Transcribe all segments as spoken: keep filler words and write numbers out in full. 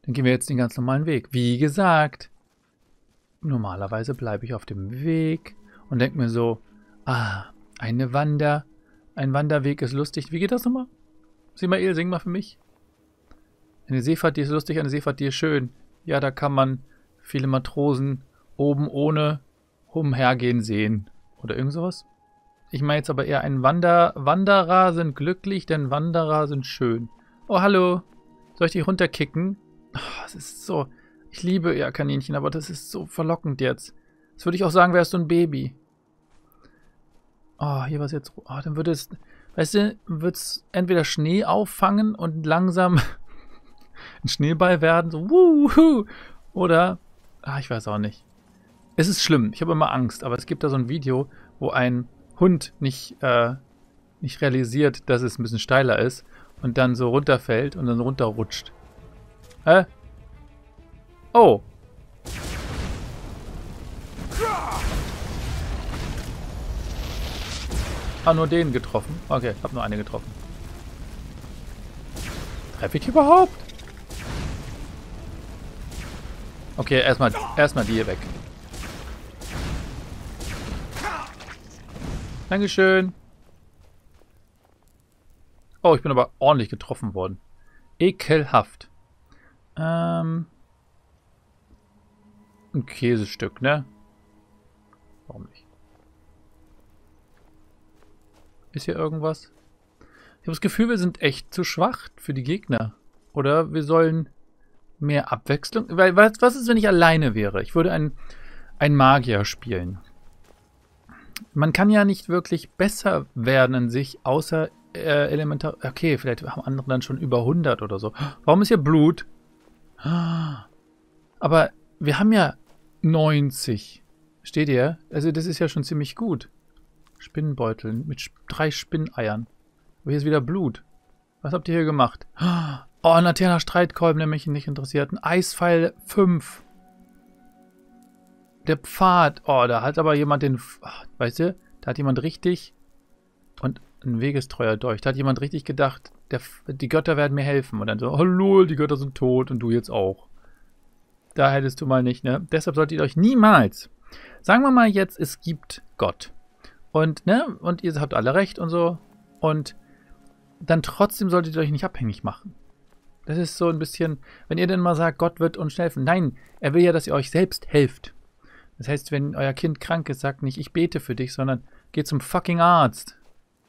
Dann gehen wir jetzt den ganz normalen Weg. Wie gesagt, normalerweise bleibe ich auf dem Weg und denke mir so, ah, eine Wander, ein Wanderweg ist lustig. Wie geht das nochmal? Simael, sing mal für mich. Eine Seefahrt, die ist lustig, eine Seefahrt, die ist schön. Ja, da kann man viele Matrosen oben ohne umhergehen sehen. Oder irgend sowas. Ich meine jetzt aber eher, ein Wander Wanderer sind glücklich, denn Wanderer sind schön. Oh, hallo. Soll ich dich runterkicken? Oh, das ist so... Ich liebe ja Kaninchen, aber das ist so verlockend jetzt. Das würde ich auch sagen, wärst du ein Baby. Oh, hier war es jetzt... Oh, dann würde es... Weißt du, wird es entweder Schnee auffangen und langsam ein Schneeball werden, so wuhu, oder... Ah, ich weiß auch nicht. Es ist schlimm, ich habe immer Angst, aber es gibt da so ein Video, wo ein Hund nicht, äh, nicht realisiert, dass es ein bisschen steiler ist und dann so runterfällt und dann runterrutscht. Hä? Oh. Ah, nur den getroffen. Okay, hab nur eine getroffen. Treffe ich überhaupt? Okay, erstmal erstmal die hier weg. Dankeschön. Oh, ich bin aber ordentlich getroffen worden. Ekelhaft. Ähm. Ein Käsestück, ne? Warum nicht? Ist hier irgendwas? Ich habe das Gefühl, wir sind echt zu schwach für die Gegner. Oder wir sollen mehr Abwechslung... Weil, was, was ist, wenn ich alleine wäre? Ich würde einen, einen Magier spielen. Man kann ja nicht wirklich besser werden in sich, außer äh, elementar... Okay, vielleicht haben andere dann schon über hundert oder so. Warum ist hier Blut? Aber wir haben ja neunzig. Steht ihr? Also das ist ja schon ziemlich gut. Spinnenbeutel mit sp drei Spinneiern. Aber hier ist wieder Blut. Was habt ihr hier gemacht? Oh, ein Laterner Streitkolben, der mich nicht interessiert. Ein Eispfeil fünf. Der Pfad. Oh, da hat aber jemand den... Ach, weißt du, da hat jemand richtig... Und ein wegestreuer Dolch. Da hat jemand richtig gedacht, der, die Götter werden mir helfen. Und dann so, hallo, die Götter sind tot und du jetzt auch. Da hättest du mal nicht, ne? Deshalb solltet ihr euch niemals... Sagen wir mal jetzt, es gibt Gott. Und, ne? Und ihr habt alle recht und so. Und dann trotzdem solltet ihr euch nicht abhängig machen. Das ist so ein bisschen... Wenn ihr denn mal sagt, Gott wird uns helfen. Nein, er will ja, dass ihr euch selbst helft. Das heißt, wenn euer Kind krank ist, sagt nicht, ich bete für dich, sondern geht zum fucking Arzt.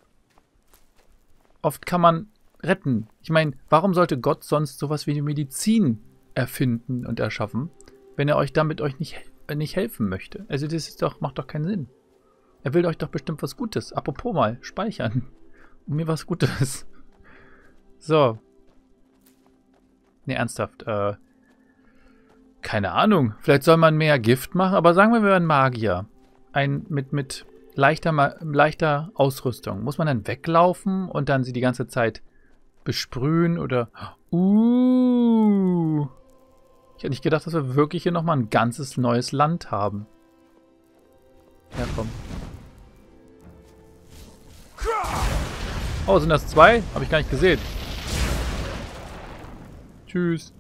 Oft kann man retten. Ich meine, warum sollte Gott sonst sowas wie die Medizin erfinden und erschaffen, wenn er euch damit euch nicht, nicht helfen möchte? Also das ist doch, macht doch keinen Sinn. Er will euch doch bestimmt was Gutes. Apropos mal, speichern. Und mir was Gutes. So. Ne, ernsthaft. Äh, keine Ahnung. Vielleicht soll man mehr Gift machen, aber sagen wir, wir wären Magier. Ein mit, mit leichter, leichter Ausrüstung. Muss man dann weglaufen und dann sie die ganze Zeit besprühen oder... Uh. Ich hätte nicht gedacht, dass wir wirklich hier nochmal ein ganzes neues Land haben. Ja, komm. Oh, sind das zwei? Habe ich gar nicht gesehen. Tschüss.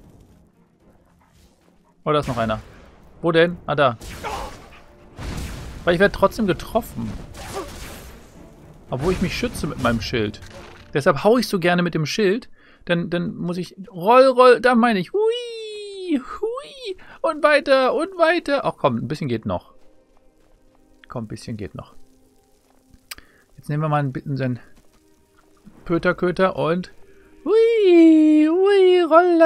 Oh, da ist noch einer. Wo denn? Ah, da. Weil ich werde trotzdem getroffen. Obwohl ich mich schütze mit meinem Schild. Deshalb haue ich so gerne mit dem Schild. Denn dann muss ich... Roll, roll, da meine ich. Hui, hui. Und weiter, und weiter. Ach komm, ein bisschen geht noch. Komm, ein bisschen geht noch. Jetzt nehmen wir mal ein bisschen Pöterköter und... Hui, hui, roll,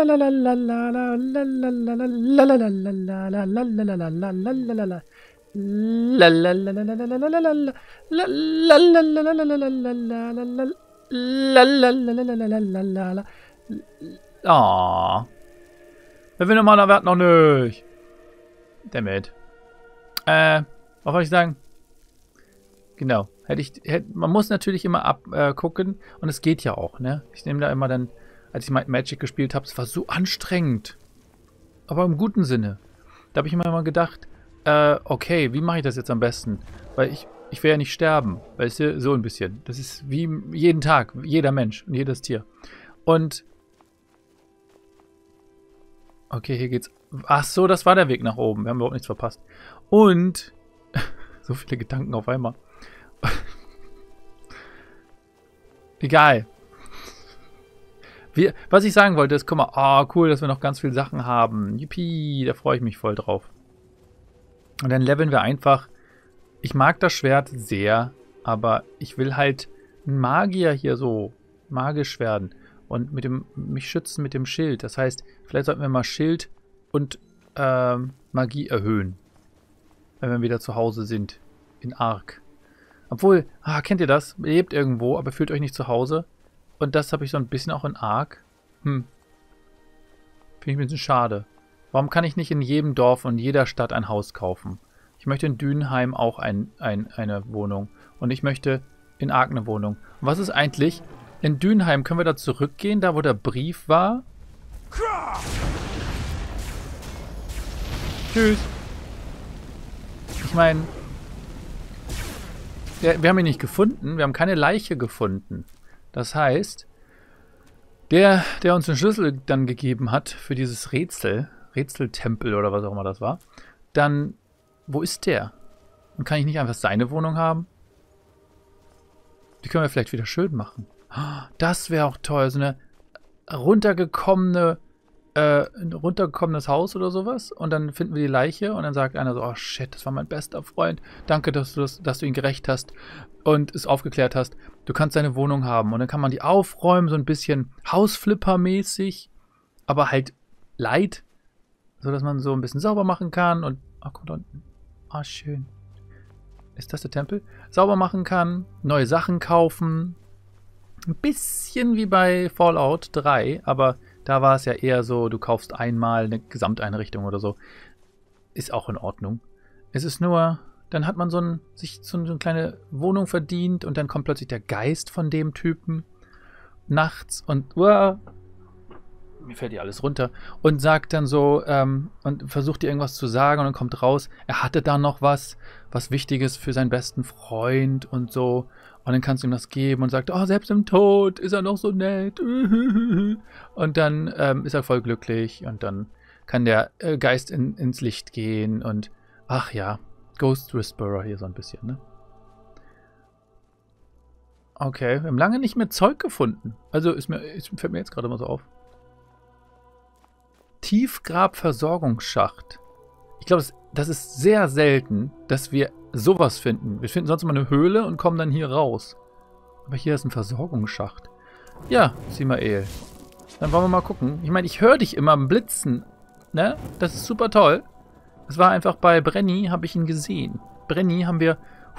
Ah. Wer will normaler Wert noch nicht? Damit. Äh, was wollte ich sagen? Genau. Hätte ich, hätte, man muss natürlich immer abgucken äh, und es geht ja auch, ne? Ich nehme da immer dann, als ich Magic gespielt habe, es war so anstrengend. Aber im guten Sinne. Da habe ich immer mal gedacht, äh, okay, wie mache ich das jetzt am besten? Weil ich, ich will ja nicht sterben, weißt du, so ein bisschen. Das ist wie jeden Tag, jeder Mensch und jedes Tier. Und Okay, hier geht's... Ach so, das war der Weg nach oben. Wir haben überhaupt nichts verpasst. Und... so viele Gedanken auf einmal. Egal. Wir, was ich sagen wollte, ist, guck mal, oh, cool, dass wir noch ganz viele Sachen haben. Yippie, da freue ich mich voll drauf. Und dann leveln wir einfach. Ich mag das Schwert sehr, aber ich will halt ein Magier hier so magisch werden. Und mit dem, mich schützen mit dem Schild. Das heißt, vielleicht sollten wir mal Schild und ähm, Magie erhöhen. Wenn wir wieder zu Hause sind. In Ark. Obwohl, ah, kennt ihr das? Ihr lebt irgendwo, aber fühlt euch nicht zu Hause. Und das habe ich so ein bisschen auch in Ark. Hm. Finde ich ein bisschen schade. Warum kann ich nicht in jedem Dorf und jeder Stadt ein Haus kaufen? Ich möchte in Dünenheim auch ein, ein, eine Wohnung. Und ich möchte in Ark eine Wohnung. Und was ist eigentlich... In Dünenheim können wir da zurückgehen, da wo der Brief war. Tschüss. Ich meine, wir, wir haben ihn nicht gefunden. Wir haben keine Leiche gefunden. Das heißt, der, der uns den Schlüssel dann gegeben hat für dieses Rätsel, Rätseltempel oder was auch immer das war, dann, wo ist der? Und kann ich nicht einfach seine Wohnung haben? Die können wir vielleicht wieder schön machen. Das wäre auch toll. So eine runtergekommene, äh, ein runtergekommenes Haus oder sowas. Und dann finden wir die Leiche und dann sagt einer so, oh shit, das war mein bester Freund. Danke, dass du, das, dass du ihn gerächt hast und es aufgeklärt hast. Du kannst seine Wohnung haben. Und dann kann man die aufräumen, so ein bisschen Hausflipper-mäßig. Aber halt light, so dass man so ein bisschen sauber machen kann. Und, ach, guck da unten. Ah, schön. Ist das der Tempel? Sauber machen kann, neue Sachen kaufen. Ein bisschen wie bei Fallout drei, aber da war es ja eher so, du kaufst einmal eine Gesamteinrichtung oder so. Ist auch in Ordnung. Es ist nur, dann hat man so ein, sich so eine kleine Wohnung verdient und dann kommt plötzlich der Geist von dem Typen nachts und uah, mir fällt hier alles runter und sagt dann so ähm, und versucht dir irgendwas zu sagen und dann kommt raus, er hatte da noch was, was Wichtiges für seinen besten Freund und so. Und dann kannst du ihm das geben und sagt, oh, selbst im Tod ist er noch so nett. Und dann ähm, ist er voll glücklich und dann kann der äh, Geist in, ins Licht gehen und ach ja, Ghost Whisperer hier so ein bisschen, ne? Okay, wir haben lange nicht mehr Zeug gefunden. Also ist mir, ist, fällt mir jetzt gerade mal so auf. Tiefgrabversorgungsschacht. Ich glaube, das, das ist sehr selten, dass wir sowas finden. Wir finden sonst immer eine Höhle und kommen dann hier raus. Aber hier ist ein Versorgungsschacht. Ja, Simael. Dann wollen wir mal gucken. Ich meine, ich höre dich immer blitzen. Ne? Das ist super toll. Das war einfach bei Brenny, habe ich ihn gesehen. Brenny haben wir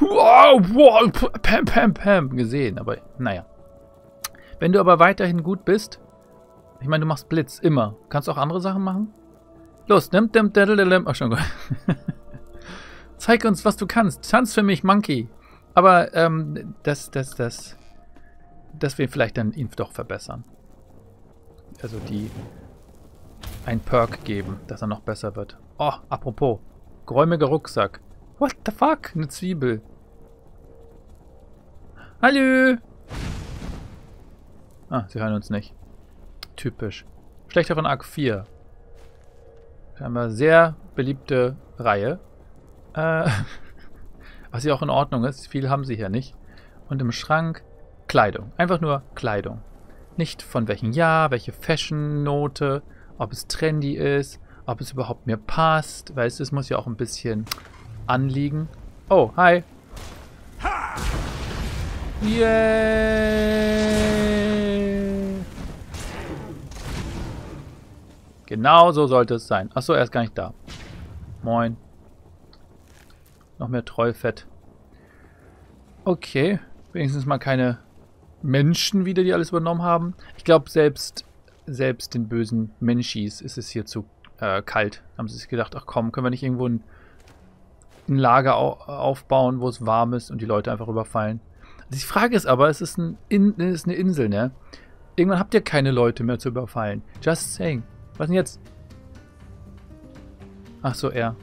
pam, pam, pam gesehen. Aber naja. Wenn du aber weiterhin gut bist, ich meine, du machst Blitz, immer. Kannst du auch andere Sachen machen? Los, nimm, nimm, nimm, nimm. Ach, schon gut. Zeig uns, was du kannst. Tanz für mich, Monkey. Aber, ähm, das, das, das, das wir vielleicht dann ihn doch verbessern. Also die ein Perk geben, dass er noch besser wird. Oh, apropos. Geräumiger Rucksack. What the fuck? Eine Zwiebel. Hallo. Ah, sie hören uns nicht. Typisch. Schlechter von Ark vier. Scheinbar sehr beliebte Reihe. Äh, was ja auch in Ordnung ist. Viel haben sie hier nicht. Und im Schrank Kleidung. Einfach nur Kleidung. Nicht von welchem Jahr, welche Fashion-Note, ob es trendy ist, ob es überhaupt mir passt. Weißt du, es muss ja auch ein bisschen anliegen. Oh, hi. Yay! Genau so sollte es sein. Achso, er ist gar nicht da. Moin. Noch mehr Trollfett. Okay. Wenigstens mal keine Menschen wieder, die alles übernommen haben. Ich glaube, selbst, selbst den bösen Menschis ist es hier zu äh, kalt. Haben sie sich gedacht, ach komm, können wir nicht irgendwo ein, ein Lager au aufbauen, wo es warm ist und die Leute einfach überfallen. Die Frage ist aber, es ist, ein In es ist eine Insel, ne? Irgendwann habt ihr keine Leute mehr zu überfallen. Just saying. Was denn jetzt? Ach so, er.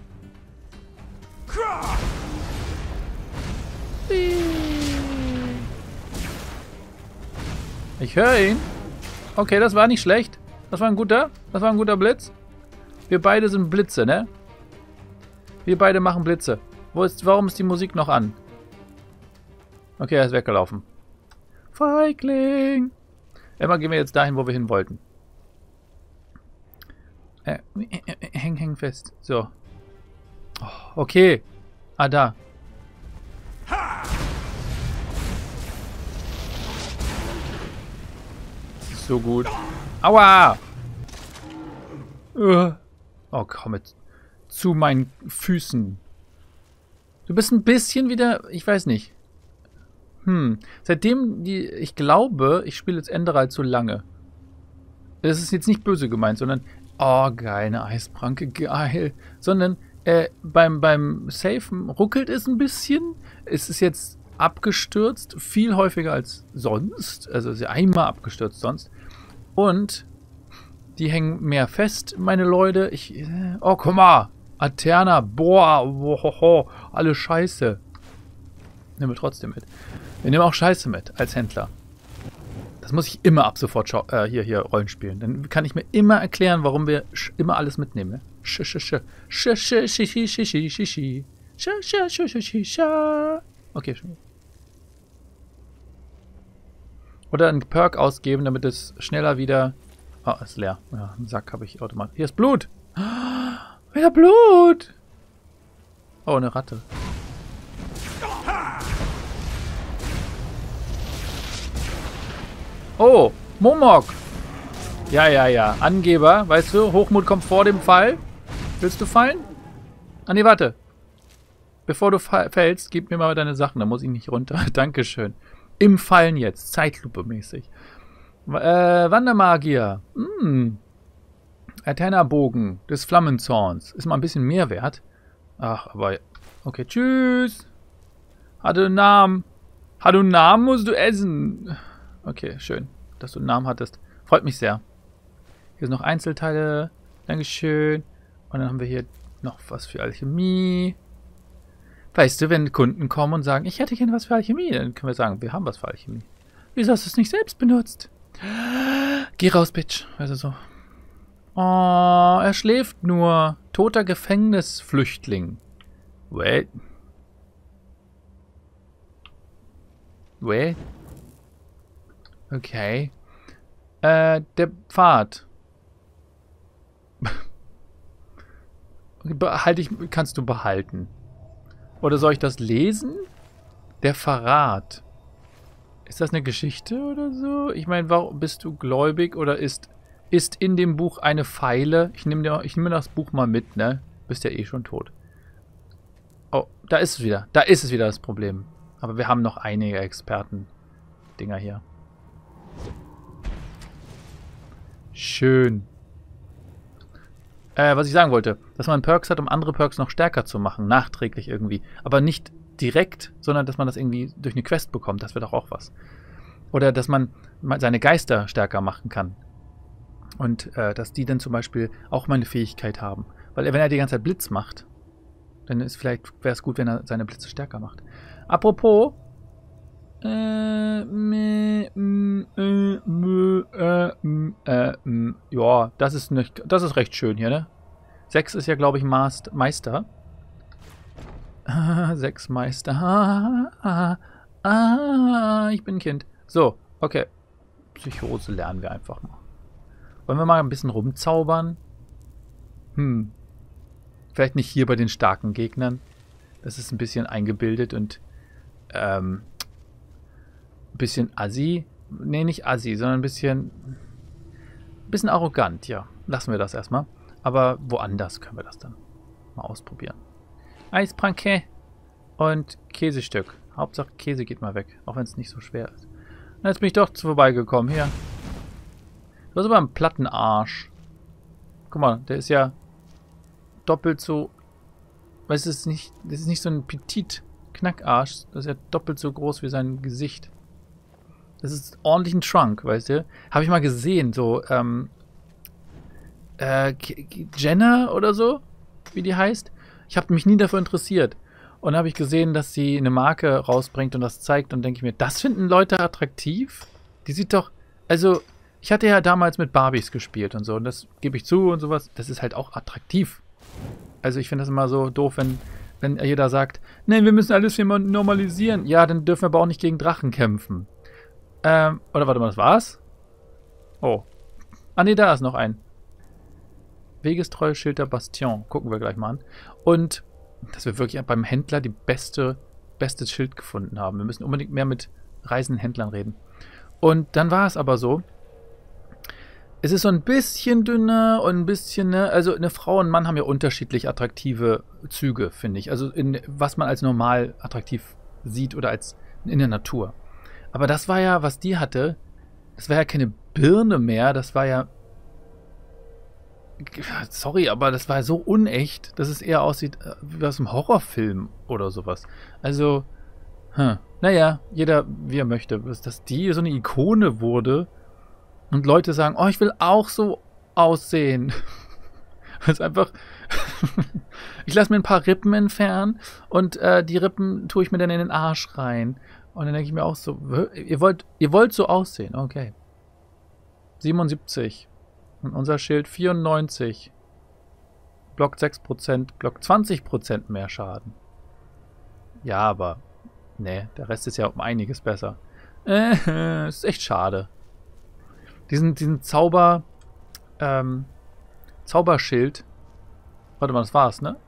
Ich höre ihn. Okay, das war nicht schlecht. Das war ein guter, das war ein guter Blitz. Wir beide sind Blitze, ne? Wir beide machen Blitze. Wo ist, warum ist die Musik noch an? Okay, er ist weggelaufen. Feigling! Immer gehen wir jetzt dahin, wo wir hin wollten. Äh, äh, äh, häng, häng fest. So. Oh, okay. Ah, da. Das ist so gut. Aua! Uh. Oh, komm jetzt zu meinen Füßen. Du bist ein bisschen wieder... Ich weiß nicht. Hm. Seitdem die... Ich glaube, ich spiele jetzt Enderal zu lange. Das ist jetzt nicht böse gemeint, sondern... Oh, geil, eine Eispranke, geil. Sondern äh, beim, beim Safen ruckelt es ein bisschen. Es ist jetzt abgestürzt, viel häufiger als sonst. Also es ist ja einmal abgestürzt sonst. Und die hängen mehr fest, meine Leute. Ich, äh, oh, guck mal. Aterna, boah, boah, alle Scheiße. Nehmen wir trotzdem mit. Wir nehmen auch Scheiße mit als Händler. Das muss ich immer ab sofort äh, hier, hier Rollen spielen. Dann kann ich mir immer erklären, warum wir immer alles mitnehmen. Ne? Sch, sch, sch. Sch, sch, sch, sch, sch, sch, sch, sch. Sch, sch, sch, sch, sch, sch. Okay, schon. Oder einen Perk ausgeben, damit es schneller wieder... Oh, ist leer. Ja, einen Sack habe ich automatisch. Hier ist Blut. Wieder Blut. Oh, eine Ratte. Oh, Momok. Ja, ja, ja. Angeber, weißt du, Hochmut kommt vor dem Fall. Willst du fallen? Ah, nee, warte. Bevor du fällst, gib mir mal deine Sachen, da muss ich nicht runter. Dankeschön. Im Fallen jetzt, Zeitlupe mäßig. Äh, Wandermagier. Hm. Aterna-Bogen des Flammenzorns. Ist mal ein bisschen mehr wert. Ach, aber... Okay, tschüss. Hat du einen Namen? Hat du einen Namen, musst du essen. Okay, schön, dass du einen Namen hattest. Freut mich sehr. Hier sind noch Einzelteile. Dankeschön. Und dann haben wir hier noch was für Alchemie. Weißt du, wenn Kunden kommen und sagen, ich hätte gerne was für Alchemie, dann können wir sagen, wir haben was für Alchemie. Wieso hast du es nicht selbst benutzt? Geh raus, Bitch. Also so. Oh, er schläft nur. Toter Gefängnisflüchtling. Wait. Wait. Okay. Äh, der Pfad. Behalte ich, kannst du behalten. Oder soll ich das lesen? Der Verrat. Ist das eine Geschichte oder so? Ich meine, warum bist du gläubig oder ist, ist in dem Buch eine Pfeile? Ich nehme ich nehm das Buch mal mit, ne? Bist ja eh schon tot. Oh, da ist es wieder. Da ist es wieder das Problem. Aber wir haben noch einige Experten-Dinger hier. Schön. Äh, was ich sagen wollte, dass man Perks hat, um andere Perks noch stärker zu machen, nachträglich irgendwie. Aber nicht direkt, sondern dass man das irgendwie durch eine Quest bekommt, das wäre doch auch was. Oder dass man seine Geister stärker machen kann. Und äh, dass die dann zum Beispiel auch mal eine Fähigkeit haben. Weil wenn er die ganze Zeit Blitz macht, dann ist vielleicht, wäre es gut, wenn er seine Blitze stärker macht. Apropos, Äh, meh, mh, äh, mh, äh, mh, äh, mh. Ja, das ist nicht, das ist recht schön hier, ne? Sechs ist ja, glaube ich, Master, Meister. Sechs Meister. Ah, ah, ah, ich bin ein Kind. So, okay. Psychose lernen wir einfach mal. Wollen wir mal ein bisschen rumzaubern? Hm. Vielleicht nicht hier bei den starken Gegnern. Das ist ein bisschen eingebildet und, ähm, ein bisschen assi. Nee, nicht assi, sondern ein bisschen ein bisschen arrogant, ja. Lassen wir das erstmal. Aber woanders können wir das dann mal ausprobieren. Eispranke und Käsestück. Hauptsache Käse geht mal weg, auch wenn es nicht so schwer ist. Na, jetzt bin ich doch vorbeigekommen. Hier. Du hast aber einen Plattenarsch. Guck mal, der ist ja doppelt so... Weißt du, das ist nicht, das ist nicht so ein Petit Knackarsch. Das ist ja doppelt so groß wie sein Gesicht. Das ist ordentlich ein Trunk, weißt du? Habe ich mal gesehen, so, ähm, äh, Jenna oder so, wie die heißt. Ich habe mich nie dafür interessiert. Und dann habe ich gesehen, dass sie eine Marke rausbringt und das zeigt und denke ich mir, das finden Leute attraktiv? Die sieht doch, also, Ich hatte ja damals mit Barbies gespielt und so. Und das gebe ich zu und sowas. Das ist halt auch attraktiv. Also ich finde das immer so doof, wenn, wenn jeder sagt, nein, wir müssen alles hier mal normalisieren. Ja, dann dürfen wir aber auch nicht gegen Drachen kämpfen. Ähm, oder warte mal, das war's? Oh. Ah, nee, da ist noch ein. Wegestreue Schild der Bastion. Gucken wir gleich mal an. Und dass wir wirklich beim Händler die beste, beste Schild gefunden haben. Wir müssen unbedingt mehr mit reisenden Händlern reden. Und dann war es aber so, es ist so ein bisschen dünner und ein bisschen, ne, also eine Frau und ein Mann haben ja unterschiedlich attraktive Züge, finde ich. Also in, was man als normal attraktiv sieht oder als in der Natur. Aber das war ja, was die hatte, das war ja keine Birne mehr, das war ja, sorry, aber das war so unecht, dass es eher aussieht wie aus einem Horrorfilm oder sowas. Also, hm, naja, jeder wie er möchte. Dass die so eine Ikone wurde und Leute sagen, oh, ich will auch so aussehen. Das ist einfach, ich lasse mir ein paar Rippen entfernen und äh, die Rippen tue ich mir dann in den Arsch rein. Und dann denke ich mir auch so, ihr wollt, ihr wollt so aussehen, okay. siebenundsiebzig. Und unser Schild vierundneunzig. Block sechs Prozent, Block zwanzig Prozent mehr Schaden. Ja, aber, ne, der Rest ist ja um einiges besser. Äh, ist echt schade. Diesen, diesen Zauber, ähm, Zauberschild. Warte mal, das war's, ne?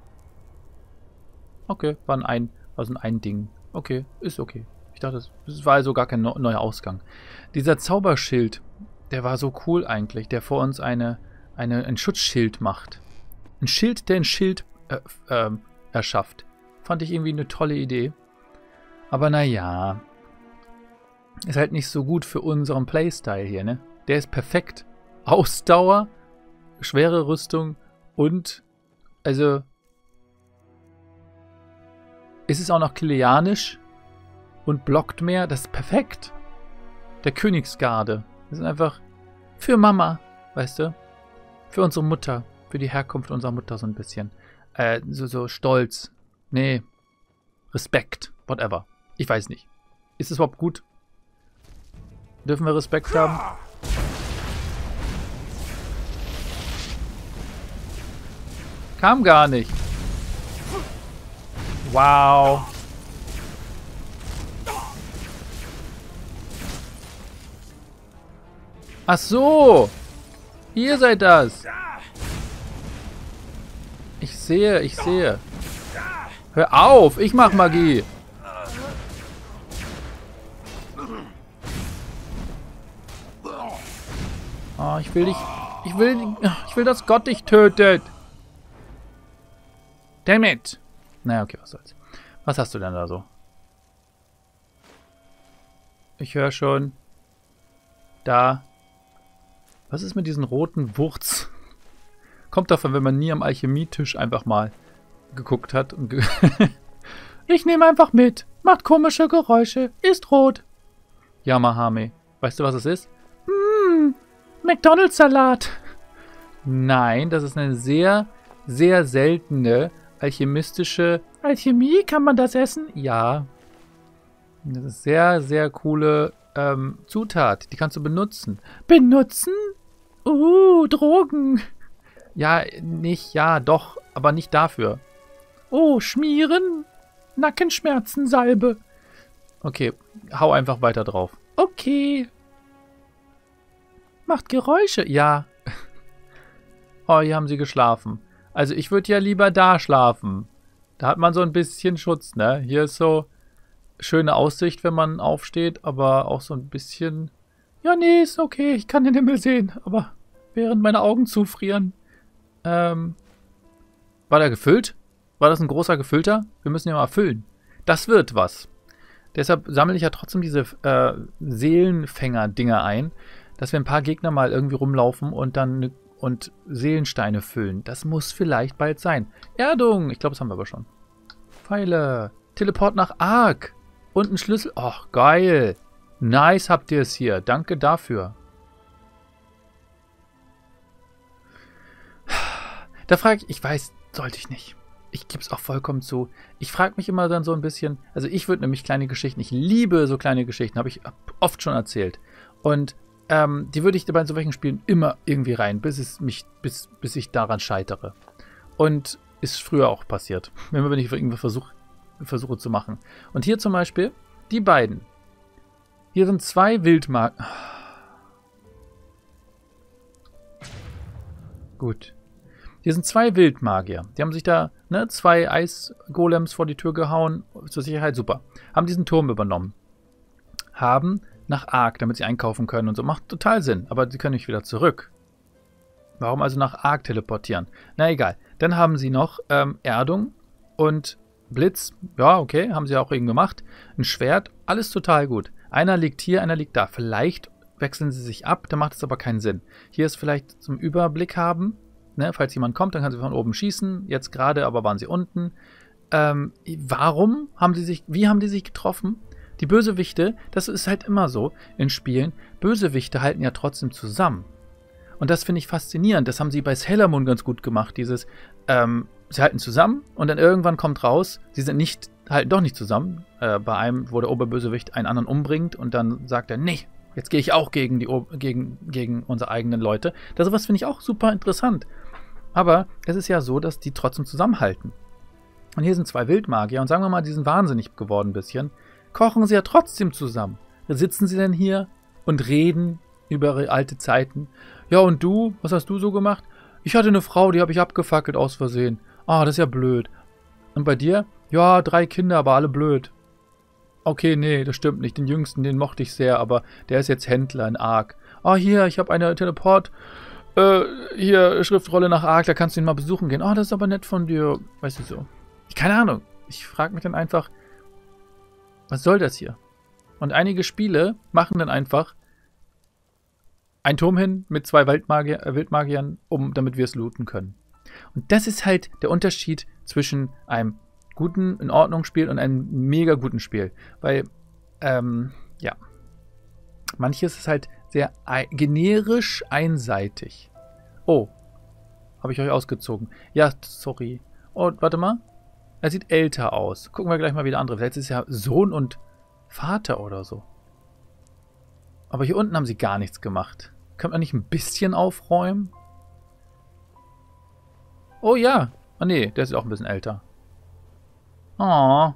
Okay, war ein, ein, war so ein Ding. Okay, ist okay. Ich dachte, das war also gar kein neuer Ausgang. Dieser Zauberschild, der war so cool eigentlich, der vor uns eine, eine, ein Schutzschild macht. Ein Schild, der ein Schild äh, äh, erschafft. Fand ich irgendwie eine tolle Idee. Aber naja, ist halt nicht so gut für unseren Playstyle hier, ne? Der ist perfekt. Ausdauer, schwere Rüstung und, also, ist es auch noch kilianisch und blockt mehr. Das ist perfekt. Der Königsgarde. Das ist einfach für Mama, weißt du? Für unsere Mutter. Für die Herkunft unserer Mutter so ein bisschen. Äh, so, so Stolz. Nee. Respekt. Whatever. Ich weiß nicht. Ist es überhaupt gut? Dürfen wir Respekt haben? Kam gar nicht. Wow. Ach so. Ihr seid das. Ich sehe, ich sehe. Hör auf, ich mach Magie. Oh, ich will dich. Ich will. Ich will, dass Gott dich tötet. Damn it. Naja, okay, was soll's. Was hast du denn da so? Ich höre schon. Da. Was ist mit diesen roten Wurz? Kommt davon, wenn man nie am Alchemietisch einfach mal geguckt hat. Und ge ich nehme einfach mit. Macht komische Geräusche. Ist rot. Ja, Mahame. Weißt du, was es ist? Mmh, McDonald's-Salat. Nein, das ist eine sehr, sehr seltene alchemistische... Alchemie, kann man das essen? Ja. Das ist sehr, sehr coole ähm, Zutat. Die kannst du benutzen. Benutzen? Uh, Drogen. Ja, nicht, ja, doch, aber nicht dafür. Oh, schmieren? Nackenschmerzensalbe. Okay, hau einfach weiter drauf. Okay. Macht Geräusche? Ja. Oh, hier haben sie geschlafen. Also ich würde ja lieber da schlafen. Da hat man so ein bisschen Schutz, ne? Hier ist so schöne Aussicht, wenn man aufsteht, aber auch so ein bisschen... Ja, nee, ist okay, ich kann den Himmel sehen, aber während meine Augen zufrieren. Ähm, war der gefüllt? War das ein großer gefüllter? Wir müssen ja mal füllen. Das wird was. Deshalb sammle ich ja trotzdem diese äh, Seelenfänger-Dinger ein, dass wir ein paar Gegner mal irgendwie rumlaufen und dann und Seelensteine füllen. Das muss vielleicht bald sein. Erdung! Ich glaube, das haben wir aber schon. Pfeile. Teleport nach Ark. Und ein Schlüssel. Ach, geil. Nice habt ihr es hier. Danke dafür. Da frage ich, ich weiß, sollte ich nicht. Ich gebe es auch vollkommen zu. Ich frage mich immer dann so ein bisschen, also ich würde nämlich kleine Geschichten, ich liebe so kleine Geschichten, habe ich oft schon erzählt. Und ähm, die würde ich bei solchen Spielen immer irgendwie rein, bis es mich, bis, bis ich daran scheitere. Und ist früher auch passiert, wenn ich irgendwas versuche, versuche zu machen. Und hier zum Beispiel, die beiden. Hier sind zwei Wildmagier. Gut. Hier sind zwei Wildmagier. Die haben sich da ne, zwei Eisgolems vor die Tür gehauen. Zur Sicherheit, super. Haben diesen Turm übernommen. Haben nach Ark, damit sie einkaufen können und so. Macht total Sinn, aber sie können nicht wieder zurück. Warum also nach Ark teleportieren? Na egal. Dann haben sie noch ähm, Erdung und Blitz. Ja, okay, haben sie auch eben gemacht. Ein Schwert, alles total gut. Einer liegt hier, einer liegt da. Vielleicht wechseln sie sich ab, da macht es aber keinen Sinn. Hier ist vielleicht zum Überblick haben. Ne, falls jemand kommt, dann kann sie von oben schießen. Jetzt gerade aber waren sie unten. Ähm, warum haben sie sich, wie haben die sich getroffen? Die Bösewichte, das ist halt immer so in Spielen, Bösewichte halten ja trotzdem zusammen. Und das finde ich faszinierend. Das haben sie bei Sailor Moon ganz gut gemacht. Dieses, ähm, sie halten zusammen und dann irgendwann kommt raus, sie sind nicht, halten doch nicht zusammen. Äh, bei einem, wo der Oberbösewicht einen anderen umbringt und dann sagt er, nee, jetzt gehe ich auch gegen, die, gegen, gegen unsere eigenen Leute. Das sowas finde ich auch super interessant. Aber es ist ja so, dass die trotzdem zusammenhalten. Und hier sind zwei Wildmagier und sagen wir mal, die sind wahnsinnig geworden ein bisschen. Kochen sie ja trotzdem zusammen. Da sitzen sie dann hier und reden über ihre alte Zeiten. Ja, und du? Was hast du so gemacht? Ich hatte eine Frau, die habe ich abgefackelt aus Versehen. Ah, das ist ja blöd. Und bei dir? Ja, drei Kinder, aber alle blöd. Okay, nee, das stimmt nicht. Den Jüngsten, den mochte ich sehr, aber der ist jetzt Händler in Ark. Ah, hier, ich habe eine Teleport... Äh, hier, Schriftrolle nach Ark, da kannst du ihn mal besuchen gehen. Oh, das ist aber nett von dir. Weißt du so. Keine Ahnung. Ich frage mich dann einfach, was soll das hier? Und einige Spiele machen dann einfach einen Turm hin mit zwei Wildmagier, äh, Wildmagiern, um, damit wir es looten können. Und das ist halt der Unterschied zwischen einem guten, in Ordnung Spiel und einem mega guten Spiel. Weil, ähm, ja. Manches ist halt sehr ei- generisch einseitig. Oh. Habe ich euch ausgezogen. Ja, sorry. Oh, warte mal. Er sieht älter aus. Gucken wir gleich mal wieder andere. Vielleicht ist es ja Sohn und Vater oder so. Aber hier unten haben sie gar nichts gemacht. Könnte man nicht ein bisschen aufräumen? Oh ja. Ah nee, der ist auch ein bisschen älter. Oh.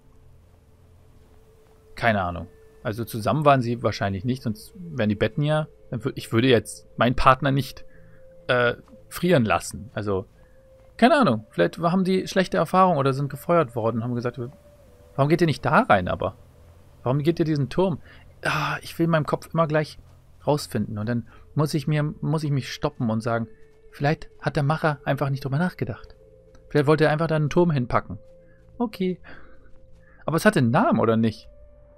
Keine Ahnung. Also zusammen waren sie wahrscheinlich nicht, sonst wären die Betten ja... Ich würde jetzt meinen Partner nicht äh, frieren lassen. Also, keine Ahnung. Vielleicht haben die schlechte Erfahrungen oder sind gefeuert worden und haben gesagt, warum geht ihr nicht da rein aber? Warum geht ihr diesen Turm? Ah, ich will in meinem Kopf immer gleich rausfinden. Und dann muss ich, mir, muss ich mich stoppen und sagen, vielleicht hat der Macher einfach nicht drüber nachgedacht. Vielleicht wollte er einfach da einen Turm hinpacken. Okay. Aber es hatte einen Namen, oder nicht?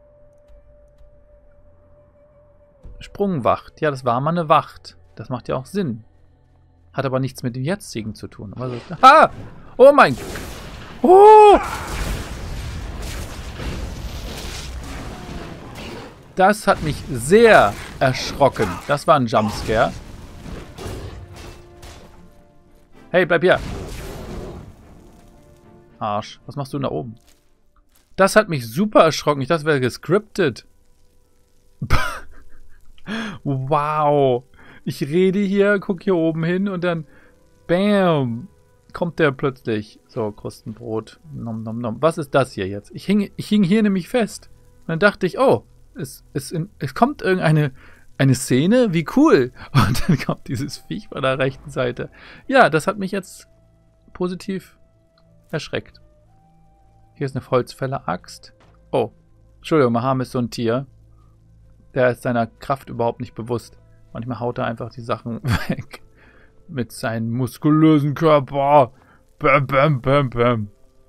Sprungwacht. Ja, das war mal eine Wacht. Das macht ja auch Sinn. Hat aber nichts mit dem jetzigen zu tun. Aber so, ah! Oh mein Gott! Oh! Das hat mich sehr erschrocken. Das war ein Jumpscare. Hey, bleib hier. Arsch. Was machst du denn da oben? Das hat mich super erschrocken. Ich dachte, das wäre gescriptet. Wow. Ich rede hier, guck hier oben hin und dann bam, kommt der plötzlich. So, Krustenbrot. Nom, nom, nom. Was ist das hier jetzt? Ich hing, ich hing hier nämlich fest. Und dann dachte ich, oh, es, es, es kommt irgendeine eine Szene, wie cool. Und dann kommt dieses Viech von der rechten Seite. Ja, das hat mich jetzt positiv erschreckt. Hier ist eine Holzfäller-Axt. Oh, Entschuldigung, Maham ist so ein Tier. Der ist seiner Kraft überhaupt nicht bewusst. Manchmal haut er einfach die Sachen weg. Mit seinem muskulösen Körper. Bam, bam, bam, bam.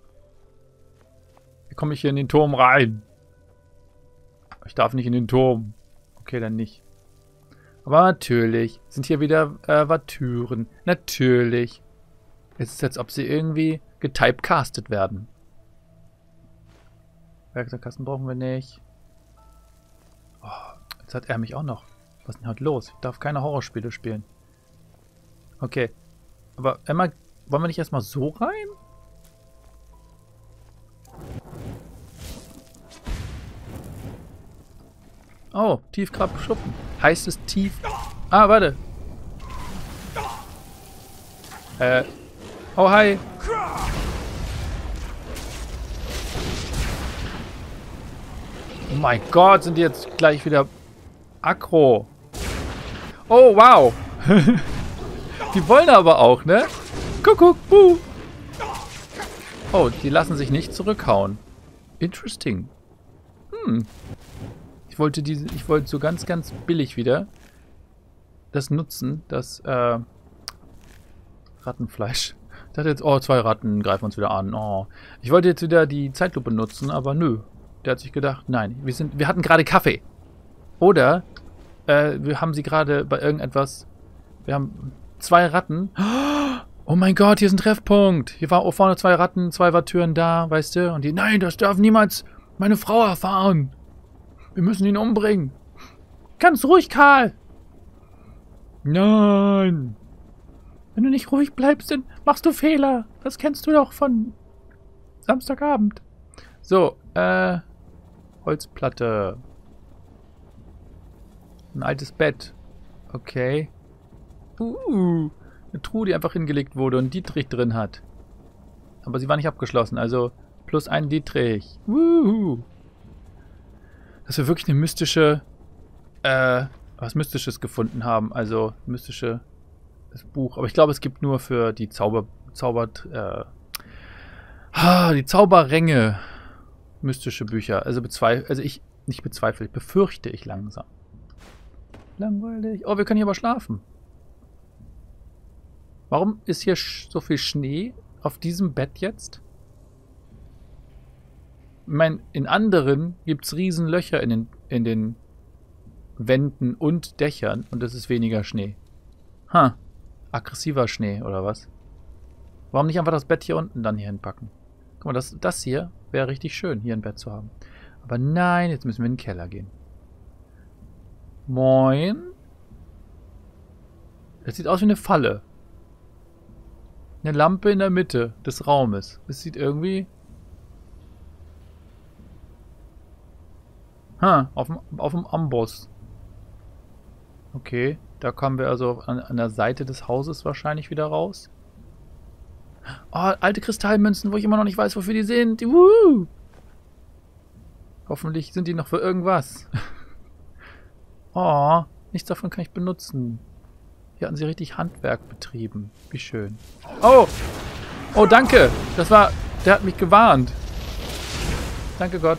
Wie komme ich hier in den Turm rein? Ich darf nicht in den Turm. Okay, dann nicht. Aber natürlich sind hier wieder äh, Watüren. Natürlich. Es ist, als ob sie irgendwie getypecastet werden. Werkzeugkasten brauchen wir nicht. Oh, jetzt hat er mich auch noch. Was ist denn heute los? Ich darf keine Horrorspiele spielen. Okay. Aber Emma, wollen wir nicht erstmal so rein? Oh, Tiefgrabschuppen. heißt es tief... Ah, warte. Äh. Oh, hi. Oh mein Gott, sind die jetzt gleich wieder aggro. Oh, wow. Die wollen aber auch, ne? Kuckuck, buh. Oh, die lassen sich nicht zurückhauen. Interesting. Hm. Ich wollte diese, ich wollte so ganz, ganz billig wieder das nutzen, das äh, Rattenfleisch. Ich dachte jetzt, oh, zwei Ratten greifen uns wieder an. Oh. Ich wollte jetzt wieder die Zeitlupe nutzen, aber nö. Der hat sich gedacht, nein, wir sind, wir hatten gerade Kaffee. Oder äh, wir haben sie gerade bei irgendetwas. Wir haben zwei Ratten. Oh mein Gott, hier ist ein Treffpunkt. Hier war auch vorne zwei Ratten, zwei Wartüren da, weißt du? Und die, nein, das darf niemals meine Frau erfahren. Wir müssen ihn umbringen. Ganz ruhig, Karl. Nein. Wenn du nicht ruhig bleibst, dann machst du Fehler. Das kennst du doch von Samstagabend. So, äh, Holzplatte. Ein altes Bett. Okay. Uh, eine Truhe, die einfach hingelegt wurde und Dietrich drin hat. Aber sie war nicht abgeschlossen, also plus ein Dietrich. Uh. Dass wir wirklich eine mystische, äh, was Mystisches gefunden haben. Also, mystische, das Buch. Aber ich glaube, es gibt nur für die Zauber, Zaubert, äh, ah, die Zauberränge mystische Bücher. Also bezweifle, also ich, nicht bezweifle, befürchte ich langsam. Langweilig. Oh, wir können hier aber schlafen. Warum ist hier so viel Schnee auf diesem Bett jetzt? Ich meine, in anderen gibt es riesen Löcher in den, in den Wänden und Dächern und es ist weniger Schnee. Ha, aggressiver Schnee oder was? Warum nicht einfach das Bett hier unten dann hier hinpacken? Guck mal, das, das hier wäre richtig schön, hier ein Bett zu haben. Aber nein, jetzt müssen wir in den Keller gehen. Moin. Das sieht aus wie eine Falle. Eine Lampe in der Mitte des Raumes. Das sieht irgendwie... Ha, auf dem, auf dem Amboss. Okay, da kommen wir also an, an der Seite des Hauses wahrscheinlich wieder raus. Oh, alte Kristallmünzen, wo ich immer noch nicht weiß, wofür die sind. Woo! Hoffentlich sind die noch für irgendwas. Oh, nichts davon kann ich benutzen. Hier hatten sie richtig Handwerk betrieben. Wie schön. Oh! Oh, danke! Das war... Der hat mich gewarnt. Danke Gott.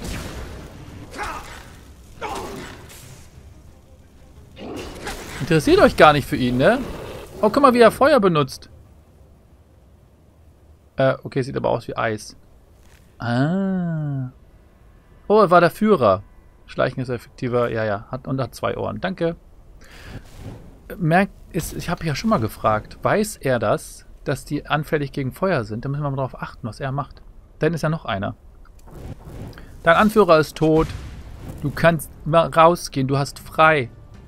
Interessiert euch gar nicht für ihn, ne? Oh, guck mal, wie er Feuer benutzt. Äh, okay, sieht aber aus wie Eis. Ah. Oh, er war der Führer. Schleichen ist effektiver. Ja, ja. Hat, und hat zwei Ohren. Danke. Merkt, ist, ich habe ja schon mal gefragt. Weiß er das, dass die anfällig gegen Feuer sind? Da müssen wir mal drauf achten, was er macht. Dann ist ja noch einer. Dein Anführer ist tot. Du kannst mal rausgehen. Du hast frei.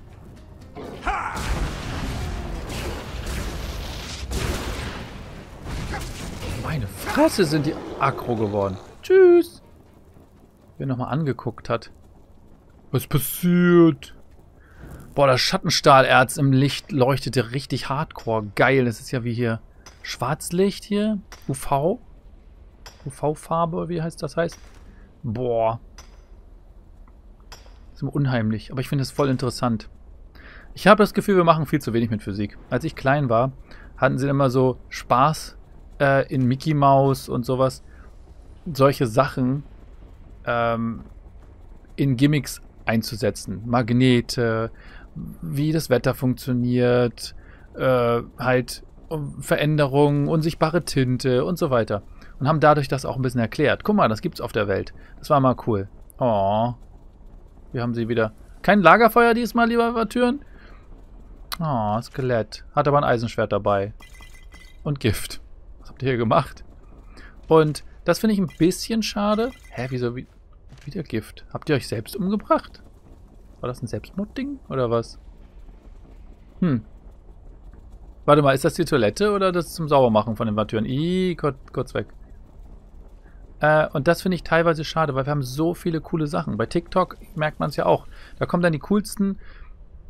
Meine Fresse, sind die aggro geworden. Tschüss. Wer nochmal angeguckt hat. Was passiert? Boah, das Schattenstahlerz im Licht leuchtete richtig hardcore. Geil, das ist ja wie hier Schwarzlicht hier. U V. U V-Farbe, wie heißt das heißt? Boah. Das ist immer unheimlich. Aber ich finde es voll interessant. Ich habe das Gefühl, wir machen viel zu wenig mit Physik. Als ich klein war, hatten sie immer so Spaß äh, in Mickey Mouse und sowas. Solche Sachen ähm, in Gimmicks einzusetzen. Magnete, wie das Wetter funktioniert, äh, halt Veränderungen, unsichtbare Tinte und so weiter. Und haben dadurch das auch ein bisschen erklärt. Guck mal, das gibt's auf der Welt. Das war mal cool. Oh. Wir haben sie wieder. Kein Lagerfeuer diesmal, lieber Wartüren? Oh, Skelett. Hat aber ein Eisenschwert dabei. Und Gift. Was habt ihr hier gemacht? Und das finde ich ein bisschen schade. Hä, wieso wie, wieder Gift? Habt ihr euch selbst umgebracht? War das ein Selbstmordding? Oder was? Hm. Warte mal, ist das die Toilette oder das zum Saubermachen von den Wartüren? Ih, kurz, kurz weg. Äh, und das finde ich teilweise schade, weil wir haben so viele coole Sachen. Bei TikTok merkt man es ja auch. Da kommen dann die coolsten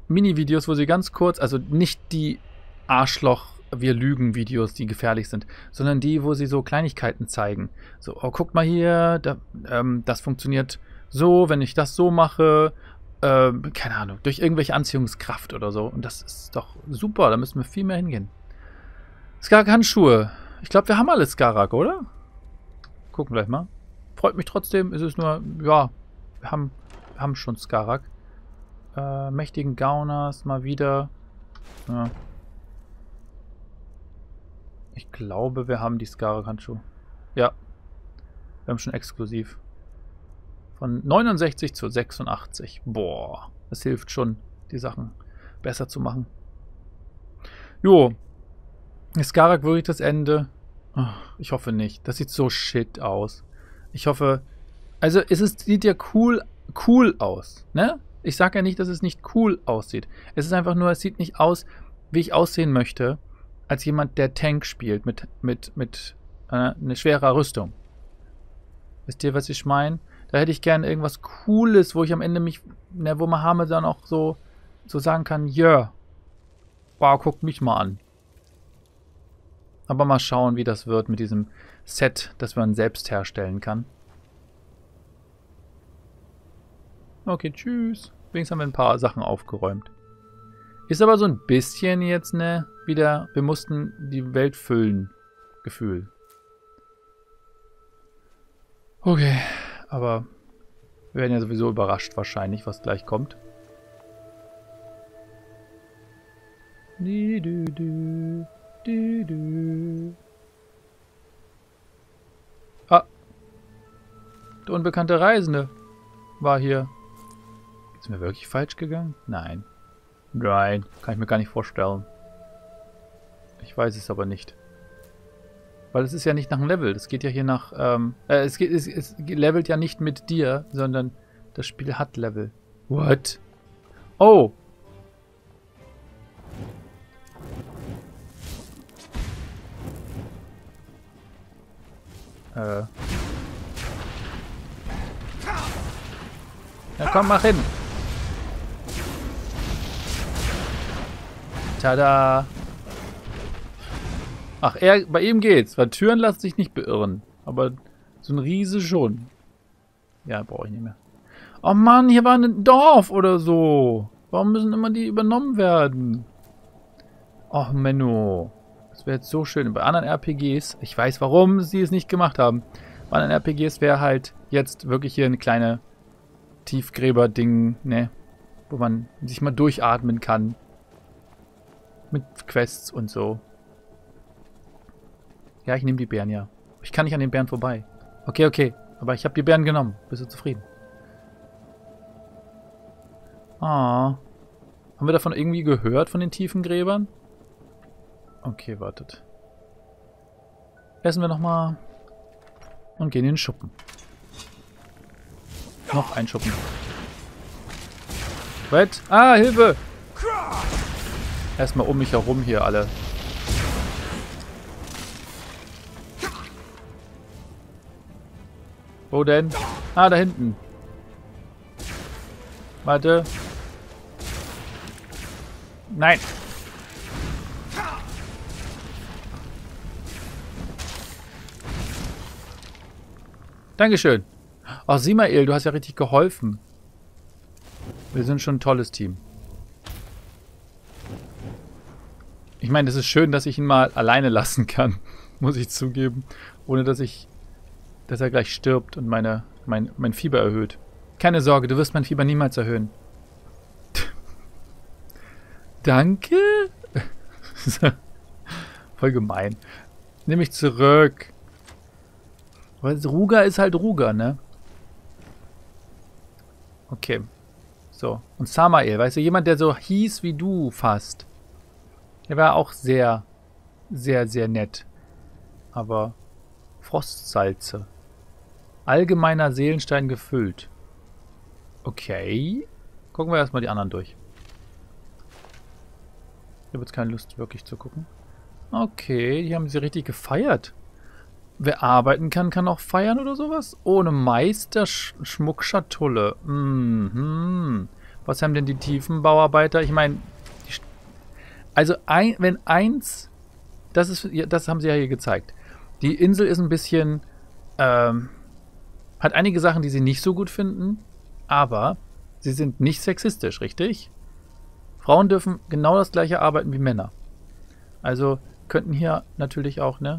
Mini-Videos, wo sie ganz kurz, also nicht die Arschloch-Wir-Lügen-Videos, die gefährlich sind, sondern die, wo sie so Kleinigkeiten zeigen. So, oh, guck mal hier, da, ähm, das funktioniert so, wenn ich das so mache, äh, keine Ahnung, durch irgendwelche Anziehungskraft oder so. Und das ist doch super, da müssen wir viel mehr hingehen. Skarak-Handschuhe. Ich glaube, wir haben alles Skarak, oder? Gucken gleich mal. Freut mich trotzdem, ist es nur, ja, wir haben, wir haben schon Skarak. Äh, mächtigen Gauners, mal wieder. Ja. Ich glaube, wir haben die Skarak-Handschuhe. Ja. Wir haben schon exklusiv. Von neunundsechzig zu sechsundachtzig. Boah. Das hilft schon, die Sachen besser zu machen. Jo. Ist Skarak wirklich das Ende? Oh, ich hoffe nicht. Das sieht so shit aus. Ich hoffe... Also, es ist, sieht ja cool, cool aus, ne? Ich sage ja nicht, dass es nicht cool aussieht. Es ist einfach nur, es sieht nicht aus, wie ich aussehen möchte, als jemand, der Tank spielt, mit, mit, mit äh, einer schwerer Rüstung. Wisst ihr, was ich meine? Da hätte ich gerne irgendwas Cooles, wo ich am Ende mich, ne, wo Mohammed dann auch so, so sagen kann, ja, yeah, wow, guckt mich mal an. Aber mal schauen, wie das wird mit diesem Set, das man selbst herstellen kann. Okay, tschüss. Wenigstens haben wir ein paar Sachen aufgeräumt. Ist aber so ein bisschen jetzt, ne, wieder, wir mussten die Welt füllen, Gefühl. Okay, aber wir werden ja sowieso überrascht wahrscheinlich, was gleich kommt. Du, du, du, du, du. Ah, der unbekannte Reisende war hier. Ist mir wirklich falsch gegangen? Nein. Nein, kann ich mir gar nicht vorstellen. Ich weiß es aber nicht. Weil es ist ja nicht nach dem Level. Das geht ja hier nach... Ähm, äh, es, geht, es, es levelt ja nicht mit dir, sondern das Spiel hat Level. What? Oh! Äh. Ja, komm, mach hin! Tada! Ach, er, bei ihm geht's, weil Türen lassen sich nicht beirren. Aber so ein Riese schon. Ja, brauche ich nicht mehr. Oh Mann, hier war ein Dorf oder so. Warum müssen immer die übernommen werden? Och, Menno. Das wäre jetzt so schön. Bei anderen R P Gs, ich weiß, warum sie es nicht gemacht haben. Bei anderen R P Gs wäre halt jetzt wirklich hier eine kleine Tiefgräber-Ding, ne? Wo man sich mal durchatmen kann. Mit Quests und so. Ja, ich nehme die Bären, ja. Ich kann nicht an den Bären vorbei. Okay, okay. Aber ich habe die Bären genommen. Bist du zufrieden? Ah. Haben wir davon irgendwie gehört, von den tiefen Gräbern? Okay, wartet. Essen wir nochmal. Und gehen in den Schuppen. Noch ein Schuppen. What? Ah, Hilfe! Erstmal um mich herum hier alle. Wo denn? Ah, da hinten. Warte. Nein. Dankeschön. Ach, Simael, du hast ja richtig geholfen. Wir sind schon ein tolles Team. Ich meine, es ist schön, dass ich ihn mal alleine lassen kann. Muss ich zugeben. Ohne, dass ich... dass er gleich stirbt und meine, mein, mein Fieber erhöht. Keine Sorge, du wirst mein Fieber niemals erhöhen. Danke? Voll gemein. Nimm mich zurück. Weil Ruga ist halt Ruga, ne? Okay. So. Und Samael, weißt du, jemand, der so hieß wie du fast. Der war auch sehr, sehr, sehr nett. Aber Frostsalze. Allgemeiner Seelenstein gefüllt. Okay. Gucken wir erstmal die anderen durch. Ich habe jetzt keine Lust, wirklich zu gucken. Okay, die haben sie richtig gefeiert. Wer arbeiten kann, kann auch feiern oder sowas? Ohne Meister Schmuckschatulle. Mhm. Was haben denn die Tiefenbauarbeiter? Ich meine, also ein, wenn eins, das ist, das haben sie ja hier gezeigt. Die Insel ist ein bisschen, ähm, hat einige Sachen, die sie nicht so gut finden, aber sie sind nicht sexistisch, richtig? Frauen dürfen genau das gleiche arbeiten wie Männer. Also könnten hier natürlich auch, ne?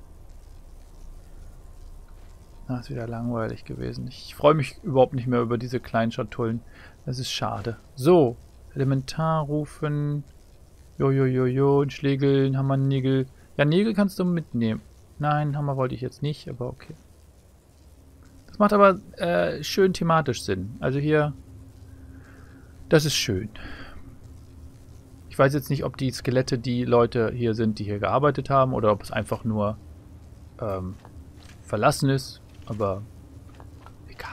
Ah, ist wieder langweilig gewesen. Ich freue mich überhaupt nicht mehr über diese kleinen Schatullen. Das ist schade. So, Elementar rufen. Jojojojo, Schlägeln, Hammer, Nägel. Ja, Nägel kannst du mitnehmen. Nein, Hammer wollte ich jetzt nicht, aber okay. Das macht aber äh, schön thematisch Sinn. Also hier, das ist schön. Ich weiß jetzt nicht, ob die Skelette die Leute hier sind, die hier gearbeitet haben, oder ob es einfach nur ähm, verlassen ist, aber egal.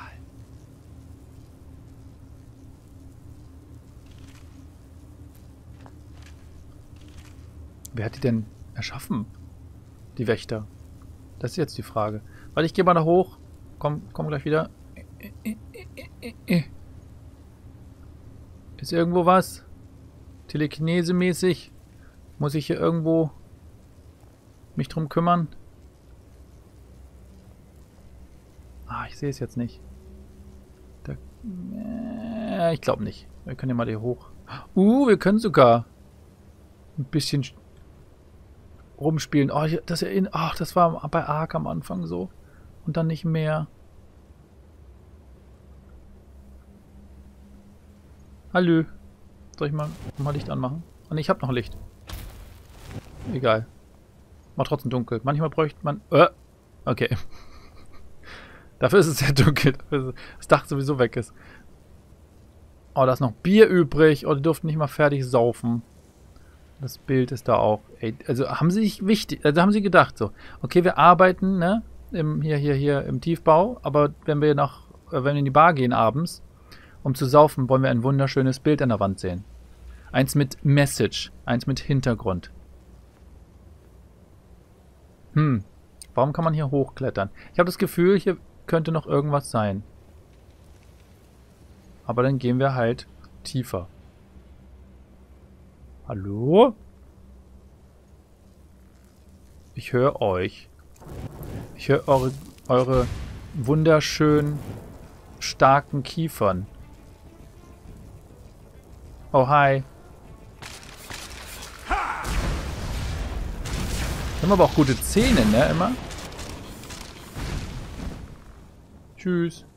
Wer hat die denn erschaffen? Die Wächter. Das ist jetzt die Frage. Warte, ich gehe mal da hoch. Komm, komm gleich wieder. Ist irgendwo was? Telekinese-mäßig? Muss ich hier irgendwo mich drum kümmern? Ah, ich sehe es jetzt nicht. Da, äh, ich glaube nicht. Wir können ja mal hier hoch. Uh, wir können sogar ein bisschen rumspielen. Oh, das erinnert. Ach, das war bei Ark am Anfang so. Und dann nicht mehr. Hallo. Soll ich mal, mal Licht anmachen? Ah, nee, ich habe noch Licht. Egal. War trotzdem dunkel. Manchmal bräuchte man... Äh, okay. Dafür ist es sehr dunkel. Dafür ist das Dach sowieso weg ist. Oh, da ist noch Bier übrig. Oh, die durften nicht mal fertig saufen. Das Bild ist da auch. Ey, also haben sie sich wichtig... Also haben sie gedacht so. Okay, wir arbeiten, ne? Im, hier, hier, hier im Tiefbau. Aber wenn wir nach... Wenn wir in die Bar gehen abends... Um zu saufen, wollen wir ein wunderschönes Bild an der Wand sehen. Eins mit Message. Eins mit Hintergrund. Hm. Warum kann man hier hochklettern? Ich habe das Gefühl, hier könnte noch irgendwas sein. Aber dann gehen wir halt tiefer. Hallo? Ich höre euch. Ich höre eure, eure wunderschönen, starken Kiefern. Oh, hi. Wir haben aber auch gute Zähne, ne? Immer. Tschüss.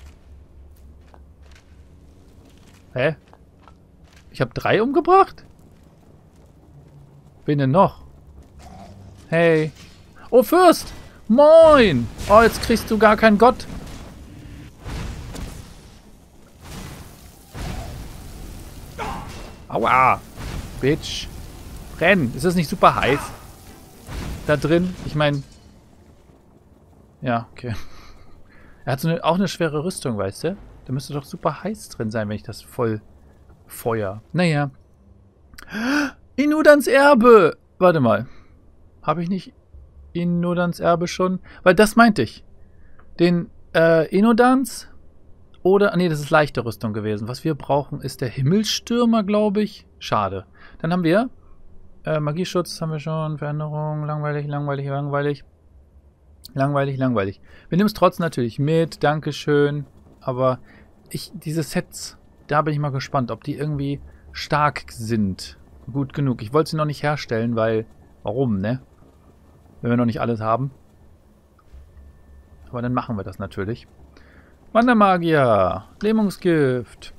Hä? Ich habe drei umgebracht? Wen denn noch? Hey. Oh, Fürst! Moin! Oh, jetzt kriegst du gar keinen Gott. Aua! Bitch! Renn! Ist das nicht super heiß? Da drin? Ich meine... Ja, okay. Er hat so eine, auch eine schwere Rüstung, weißt du? Da müsste doch super heiß drin sein, wenn ich das voll feuer. Naja. Inudans Erbe! Warte mal. Habe ich nicht Inudans Erbe schon? Weil das meinte ich. Den äh, Inudans... Oder, nee, das ist leichte Rüstung gewesen. Was wir brauchen, ist der Himmelsstürmer, glaube ich. Schade. Dann haben wir äh, Magieschutz, haben wir schon. Veränderung, langweilig, langweilig, langweilig. Langweilig, langweilig. Wir nehmen es trotzdem natürlich mit, dankeschön. Aber ich, diese Sets, da bin ich mal gespannt, ob die irgendwie stark sind. Gut genug. Ich wollte sie noch nicht herstellen, weil, warum, ne? Wenn wir noch nicht alles haben. Aber dann machen wir das natürlich. Wandermagier. Lähmungsgift.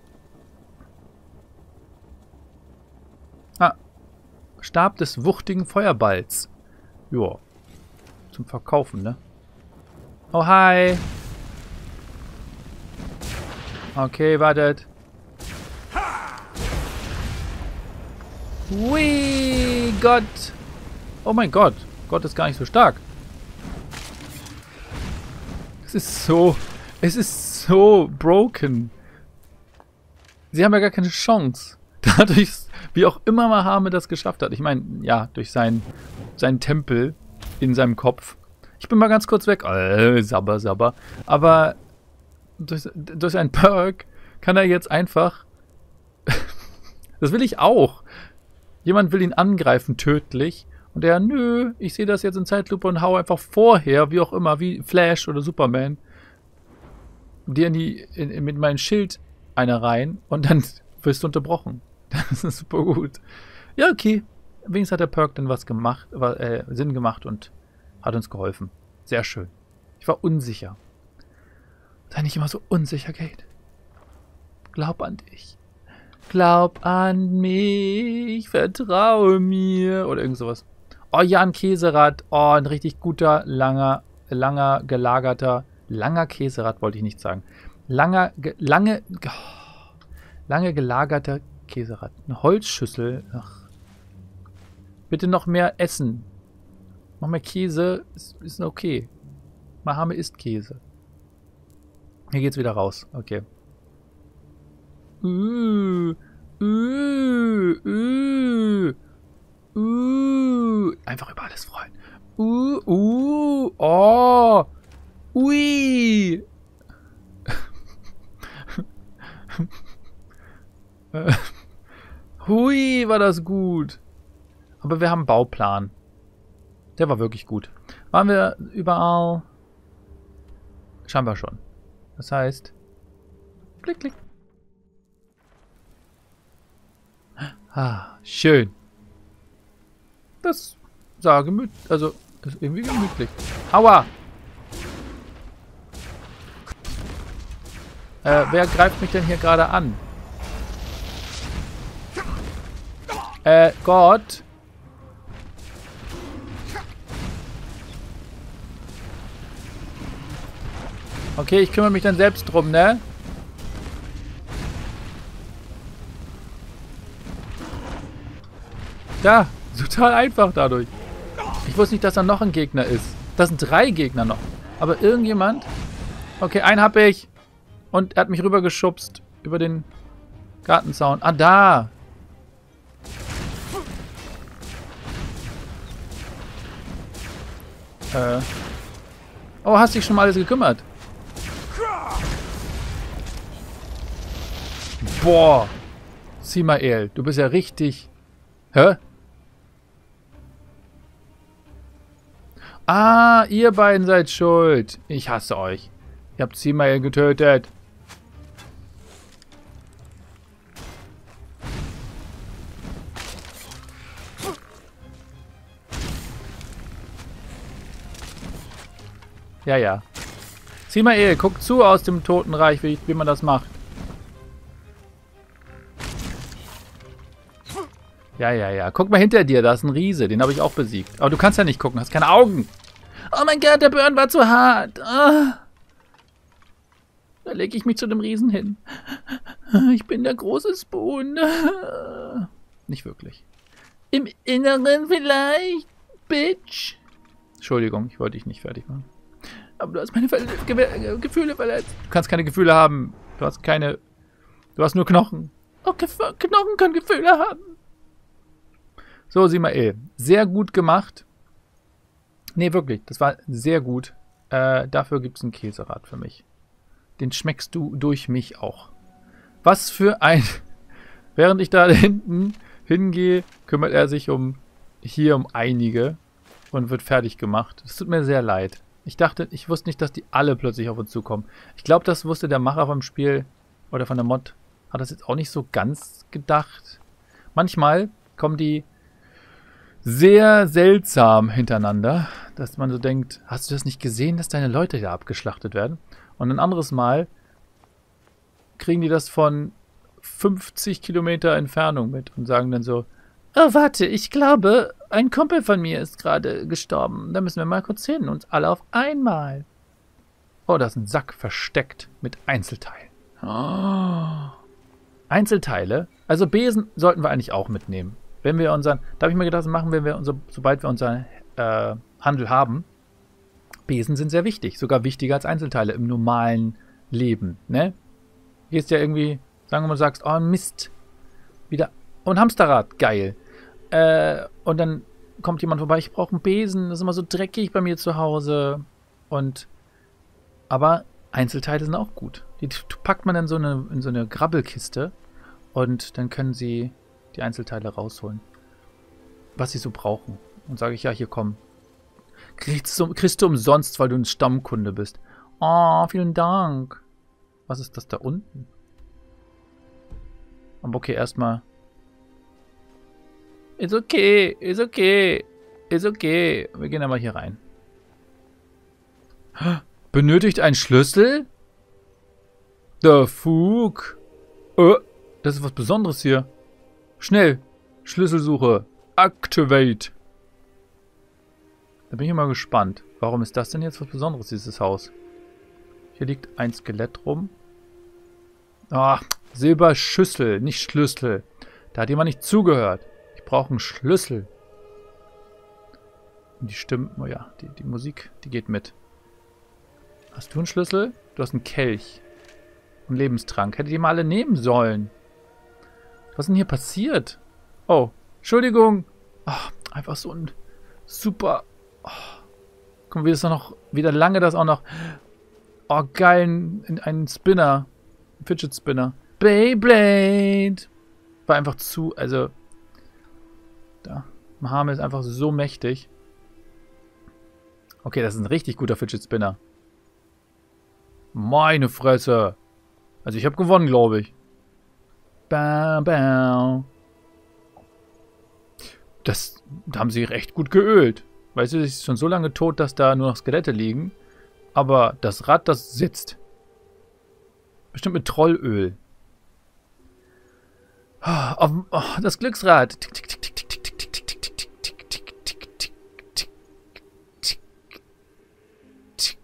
Ah. Stab des wuchtigen Feuerballs. Joa. Zum Verkaufen, ne? Oh, hi. Okay, wartet. Hui, Gott. Oh mein Gott. Gott ist gar nicht so stark. Es ist so... Es ist so broken. Sie haben ja gar keine Chance. Dadurch, wie auch immer Mahame das geschafft hat. Ich meine, ja, durch seinen, seinen Tempel in seinem Kopf. Ich bin mal ganz kurz weg. Äh, sabber, sabber. Aber durch, durch einen Perk kann er jetzt einfach... Das will ich auch. Jemand will ihn angreifen, tödlich. Und er, nö, ich sehe das jetzt in Zeitlupe und hau einfach vorher, wie auch immer, wie Flash oder Superman, dir in die, in, in, mit meinem Schild eine rein und dann wirst du unterbrochen. Das ist super gut. Ja, okay. Wenigstens hat der Perk dann was gemacht, äh, Sinn gemacht und hat uns geholfen. Sehr schön. Ich war unsicher. Sei nicht immer so unsicher, Kate. Glaub an dich. Glaub an mich. Vertraue mir. Oder irgend sowas. Oh ja, ein Käserad. Oh, ein richtig guter, langer, langer, gelagerter, langer Käserad wollte ich nicht sagen. Langer, ge, lange, oh, lange gelagerter Käserad. Eine Holzschüssel. Ach. Bitte noch mehr Essen. Noch mehr Käse. Ist, ist okay. Mahame isst Käse. Hier geht's wieder raus. Okay. Uh, uh, uh, uh. Einfach über alles freuen. Uh, uh, oh. Ui. Hui, war das gut. Aber wir haben einen Bauplan. Der war wirklich gut. Waren wir überall? Scheinbar schon. Das heißt, klick, klick. Ah, schön. Das sah gemütlich, also ist irgendwie gemütlich. Aua! Äh, wer greift mich denn hier gerade an? Äh, Gott. Okay, ich kümmere mich dann selbst drum, ne? Ja, total einfach dadurch. Ich wusste nicht, dass da noch ein Gegner ist. Das sind drei Gegner noch. Aber irgendjemand... Okay, einen hab ich. Und er hat mich rübergeschubst über den Gartenzaun. Ah, da. Äh. Oh, hast dich schon mal alles gekümmert? Boah. Simael, du bist ja richtig... Hä? Ah, ihr beiden seid schuld. Ich hasse euch. Ihr habt Simael getötet. Ja, ja. Simael, guck zu aus dem Totenreich, wie, wie man das macht. Ja, ja, ja. Guck mal hinter dir, da ist ein Riese. Den habe ich auch besiegt. Aber du kannst ja nicht gucken, hast keine Augen. Oh mein Gott, der Burn war zu hart. Ah. Da lege ich mich zu dem Riesen hin. Ich bin der große Spoon. Nicht wirklich. Im Inneren vielleicht, Bitch. Entschuldigung, ich wollte dich nicht fertig machen. Aber du hast meine Ver Ge Gefühle verletzt. Du kannst keine Gefühle haben. Du hast keine... Du hast nur Knochen. Oh, Knochen können Gefühle haben. So, sieh mal, ey. Sehr gut gemacht. Nee, wirklich. Das war sehr gut. Äh, dafür gibt es ein Käserad für mich. Den schmeckst du durch mich auch. Was für ein... Während ich da hinten hingehe, kümmert er sich um... Hier um einige. Und wird fertig gemacht. Es tut mir sehr leid. Ich dachte, ich wusste nicht, dass die alle plötzlich auf uns zukommen. Ich glaube, das wusste der Macher vom Spiel oder von der Mod. Hat das jetzt auch nicht so ganz gedacht. Manchmal kommen die sehr seltsam hintereinander, dass man so denkt, hast du das nicht gesehen, dass deine Leute da abgeschlachtet werden? Und ein anderes Mal kriegen die das von fünfzig Kilometer Entfernung mit und sagen dann so, oh, warte, ich glaube, ein Kumpel von mir ist gerade gestorben. Da müssen wir mal kurz hin, uns alle auf einmal. Oh, da ist ein Sack versteckt mit Einzelteilen. Oh. Einzelteile? Also Besen sollten wir eigentlich auch mitnehmen. Wenn wir unseren, da habe ich mir gedacht, das machen wir, wir unser, sobald wir unseren äh, Handel haben. Besen sind sehr wichtig, sogar wichtiger als Einzelteile im normalen Leben, ne? Gehst ja irgendwie, sagen wir mal, sagst, oh Mist, wieder, oh, ein Hamsterrad, geil. Äh, und dann kommt jemand vorbei, ich brauche einen Besen, das ist immer so dreckig bei mir zu Hause. Und, aber Einzelteile sind auch gut. Die packt man in so eine, in so eine Grabbelkiste und dann können sie die Einzelteile rausholen, was sie so brauchen. Und sage ich, ja, hier komm. Kriegst du, kriegst du umsonst, weil du ein Stammkunde bist. Oh, vielen Dank. Was ist das da unten? Aber okay, erstmal. Ist okay, ist okay, ist okay. Wir gehen einmal hier rein. Benötigt ein Schlüssel? The Fug. Oh, das ist was Besonderes hier. Schnell. Schlüsselsuche. Activate. Da bin ich mal gespannt. Warum ist das denn jetzt was Besonderes, dieses Haus? Hier liegt ein Skelett rum. Ah, Silberschüssel, nicht Schlüssel. Da hat jemand nicht zugehört. Ich brauche einen Schlüssel. Und die Stimme, oh ja, die, die Musik, die geht mit. Hast du einen Schlüssel? Du hast einen Kelch. Einen Lebenstrank. Hättet ihr mal alle nehmen sollen. Was ist denn hier passiert? Oh, Entschuldigung. Oh, einfach so ein super... Oh. Guck mal, wie das noch... Wieder lange das auch noch... Oh, geil. Ein, ein Spinner. Ein Fidget Spinner. Beyblade. War einfach zu... Also... Da. Mahame ist einfach so mächtig. Okay, das ist ein richtig guter Fidget Spinner. Meine Fresse. Also ich habe gewonnen, glaube ich. Bam, bam. Das da haben sie recht gut geölt. Weißt du, es ist schon so lange tot, dass da nur noch Skelette liegen. Aber das Rad, das sitzt. Bestimmt mit Trollöl. Oh, oh, das Glücksrad. Tick, tick, tick, tick, tick, tick, tick, tick, tick, tick, tick, tick, tick, tick, tick, tick, tick,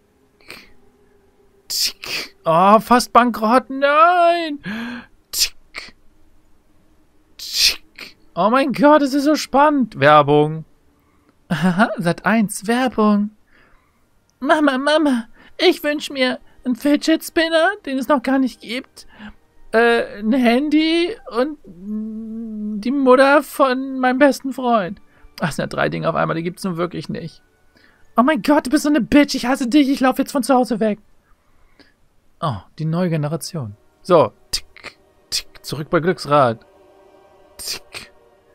tick. Oh, fast bankrott. Nein. Tick. Tick. Oh mein Gott, es ist so spannend. Werbung. Sat eins, Werbung. Mama, Mama, ich wünsche mir einen Fidget Spinner, den es noch gar nicht gibt. Äh, ein Handy und die Mutter von meinem besten Freund. Ach, es sind ja drei Dinge auf einmal, die gibt's nun wirklich nicht. Oh mein Gott, du bist so eine Bitch, ich hasse dich, ich laufe jetzt von zu Hause weg. Oh, die neue Generation. So, tick, tick, zurück bei Glücksrad. Tick,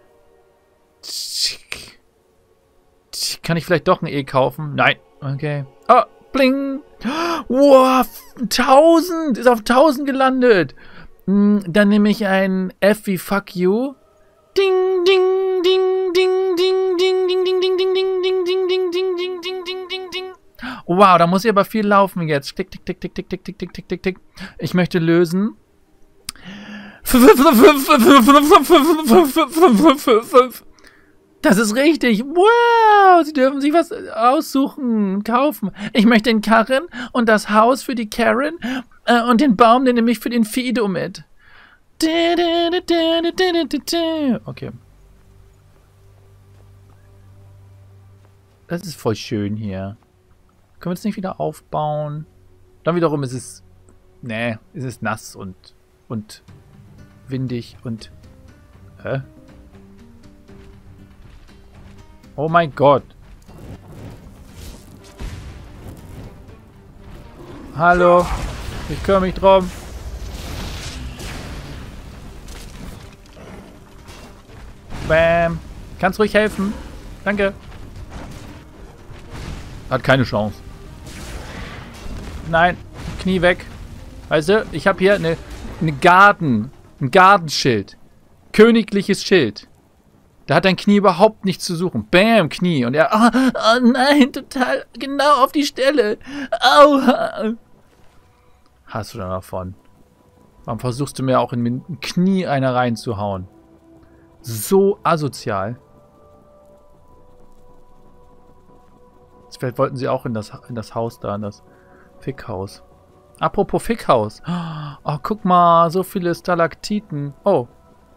tick, tick. Kann ich vielleicht doch ein E kaufen? Nein. Okay. Oh, bling. Wow, tausend. Ist auf tausend gelandet. Dann nehme ich ein F wie Fuck You. Ding, ding, ding, ding, ding, ding, ding, ding, ding, ding, ding, ding, ding, ding, ding, ding, ding, ding, ding, ding. Wow, da muss ich aber viel laufen jetzt. Tick, tick, tick, tick, tick, tick, tick, tick, tick, tick, tick. Ich möchte lösen. Das ist richtig. Wow, Sie dürfen sich was aussuchen, kaufen. Ich möchte den Karren und das Haus für die Karen äh, und den Baum, den nehme ich für den Fido mit. Okay. Das ist voll schön hier. Können wir das nicht wieder aufbauen? Dann wiederum ist es... Nee, ist es nass und... und... windig und... Hä? Oh mein Gott. Hallo. Ich kümmere mich drum. Bam. Kannst ruhig helfen. Danke. Hat keine Chance. Nein. Knie weg. Weißt du, ich habe hier eine, eine Garten. Ein Gardenschild. Königliches Schild. Da hat dein Knie überhaupt nichts zu suchen. Bam, Knie. Und er, oh, oh nein, total genau auf die Stelle. Aua. Hast du da davon? Warum versuchst du mir auch in mein Knie eine reinzuhauen? So asozial. Vielleicht wollten sie auch in das, in das Haus da, in das Fickhaus. Apropos Fickhaus. Oh, guck mal, so viele Stalaktiten. Oh.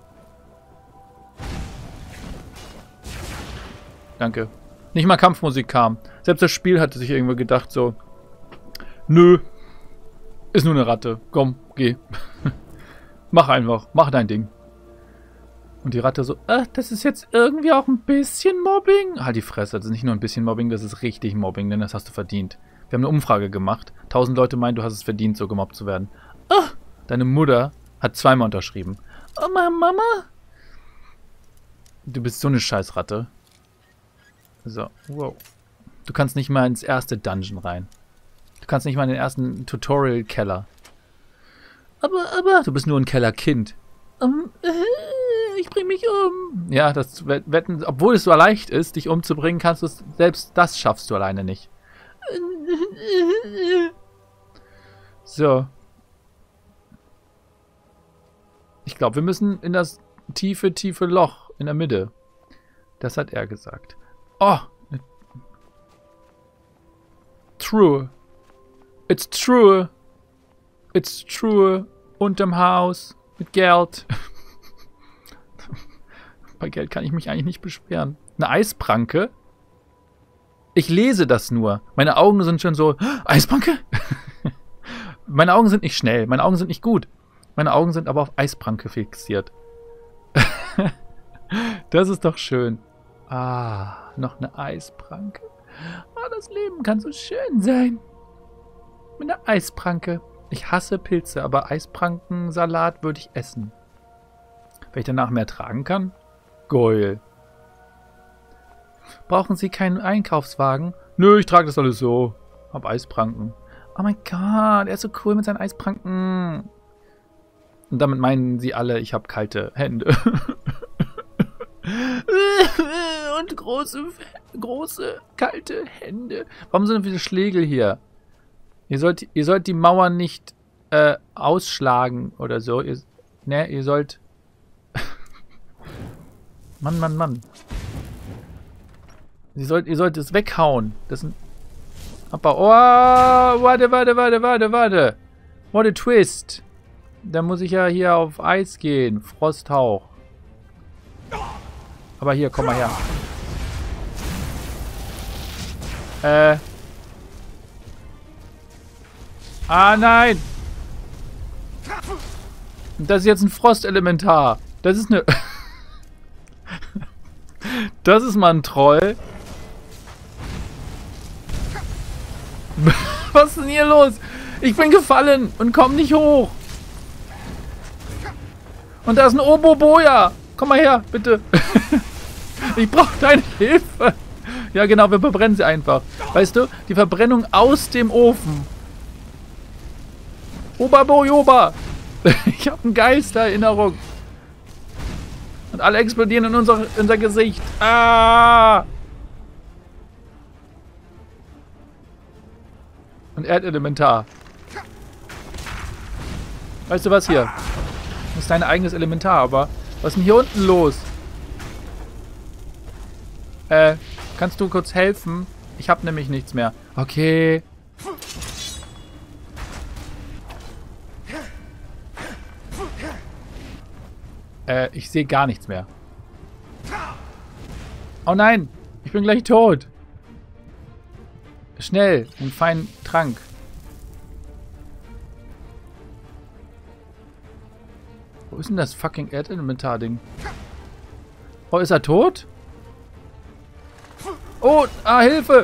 Danke. Nicht mal Kampfmusik kam. Selbst das Spiel hatte sich irgendwie gedacht so, nö, ist nur eine Ratte. Komm, geh. Mach einfach. Mach dein Ding. Und die Ratte so, äh, das ist jetzt irgendwie auch ein bisschen Mobbing. Halt die Fresse, das ist nicht nur ein bisschen Mobbing, das ist richtig Mobbing, denn das hast du verdient. Wir haben eine Umfrage gemacht. Tausend Leute meinen, du hast es verdient, so gemobbt zu werden. Oh, deine Mutter hat zweimal unterschrieben. Oh, Mama. Du bist so eine Scheißratte. So, wow. Du kannst nicht mal ins erste Dungeon rein. Du kannst nicht mal in den ersten Tutorial-Keller. Aber, aber, du bist nur ein Kellerkind. Um, äh, ich bring mich um. Ja, das wetten, obwohl es so leicht ist, dich umzubringen, kannst du es, selbst das schaffst du alleine nicht. So. Ich glaube, wir müssen in das tiefe, tiefe Loch in der Mitte. Das hat er gesagt. Oh. True. It's true. It's true. Unterm Haus. Mit Geld. Bei Geld kann ich mich eigentlich nicht beschweren. Eine Eispranke? Ich lese das nur. Meine Augen sind schon so... Eispranke? Meine Augen sind nicht schnell. Meine Augen sind nicht gut. Meine Augen sind aber auf Eispranke fixiert. Das ist doch schön. Ah, noch eine Eispranke. Oh, das Leben kann so schön sein. Mit einer Eispranke. Ich hasse Pilze, aber Eisprankensalat würde ich essen. Wenn ich danach mehr tragen kann? Geil. Brauchen Sie keinen Einkaufswagen? Nö, ich trage das alles so. Hab Eispranken. Oh mein Gott, er ist so cool mit seinen Eispranken. Und damit meinen sie alle, ich habe kalte Hände. Und große, große, kalte Hände. Warum sind denn viele Schlägel hier? Ihr sollt, ihr sollt die Mauern nicht äh, ausschlagen oder so. Ihr, ne, ihr sollt... Mann, Mann, Mann. Ihr sollt, ihr sollt es weghauen. Das sind... Aber, oh, warte, warte, warte, warte, warte. What a twist. Da muss ich ja hier auf Eis gehen. Frosthauch. Aber hier, komm mal her. Äh... Ah, nein! Das ist jetzt ein Frostelementar. Das ist eine... Das ist mal ein Troll. Was ist denn hier los? Ich bin gefallen und komm nicht hoch. Und da ist ein Oboboja. Komm mal her, bitte. Ich brauche deine Hilfe. Ja, genau, wir verbrennen sie einfach. Weißt du, die Verbrennung aus dem Ofen. Oberbojoba! Ich habe eine geilste Erinnerung. Und alle explodieren in unser, unser Gesicht. Ah! Und Erdelementar. Weißt du was hier? Das ist dein eigenes Elementar, aber was ist denn hier unten los? Äh, kannst du kurz helfen? Ich habe nämlich nichts mehr. Okay. Äh, ich sehe gar nichts mehr. Oh nein, ich bin gleich tot. Schnell, einen feinen Trank. Wo ist denn das fucking Erdelementar-Ding? Oh, ist er tot? Oh, ah, Hilfe!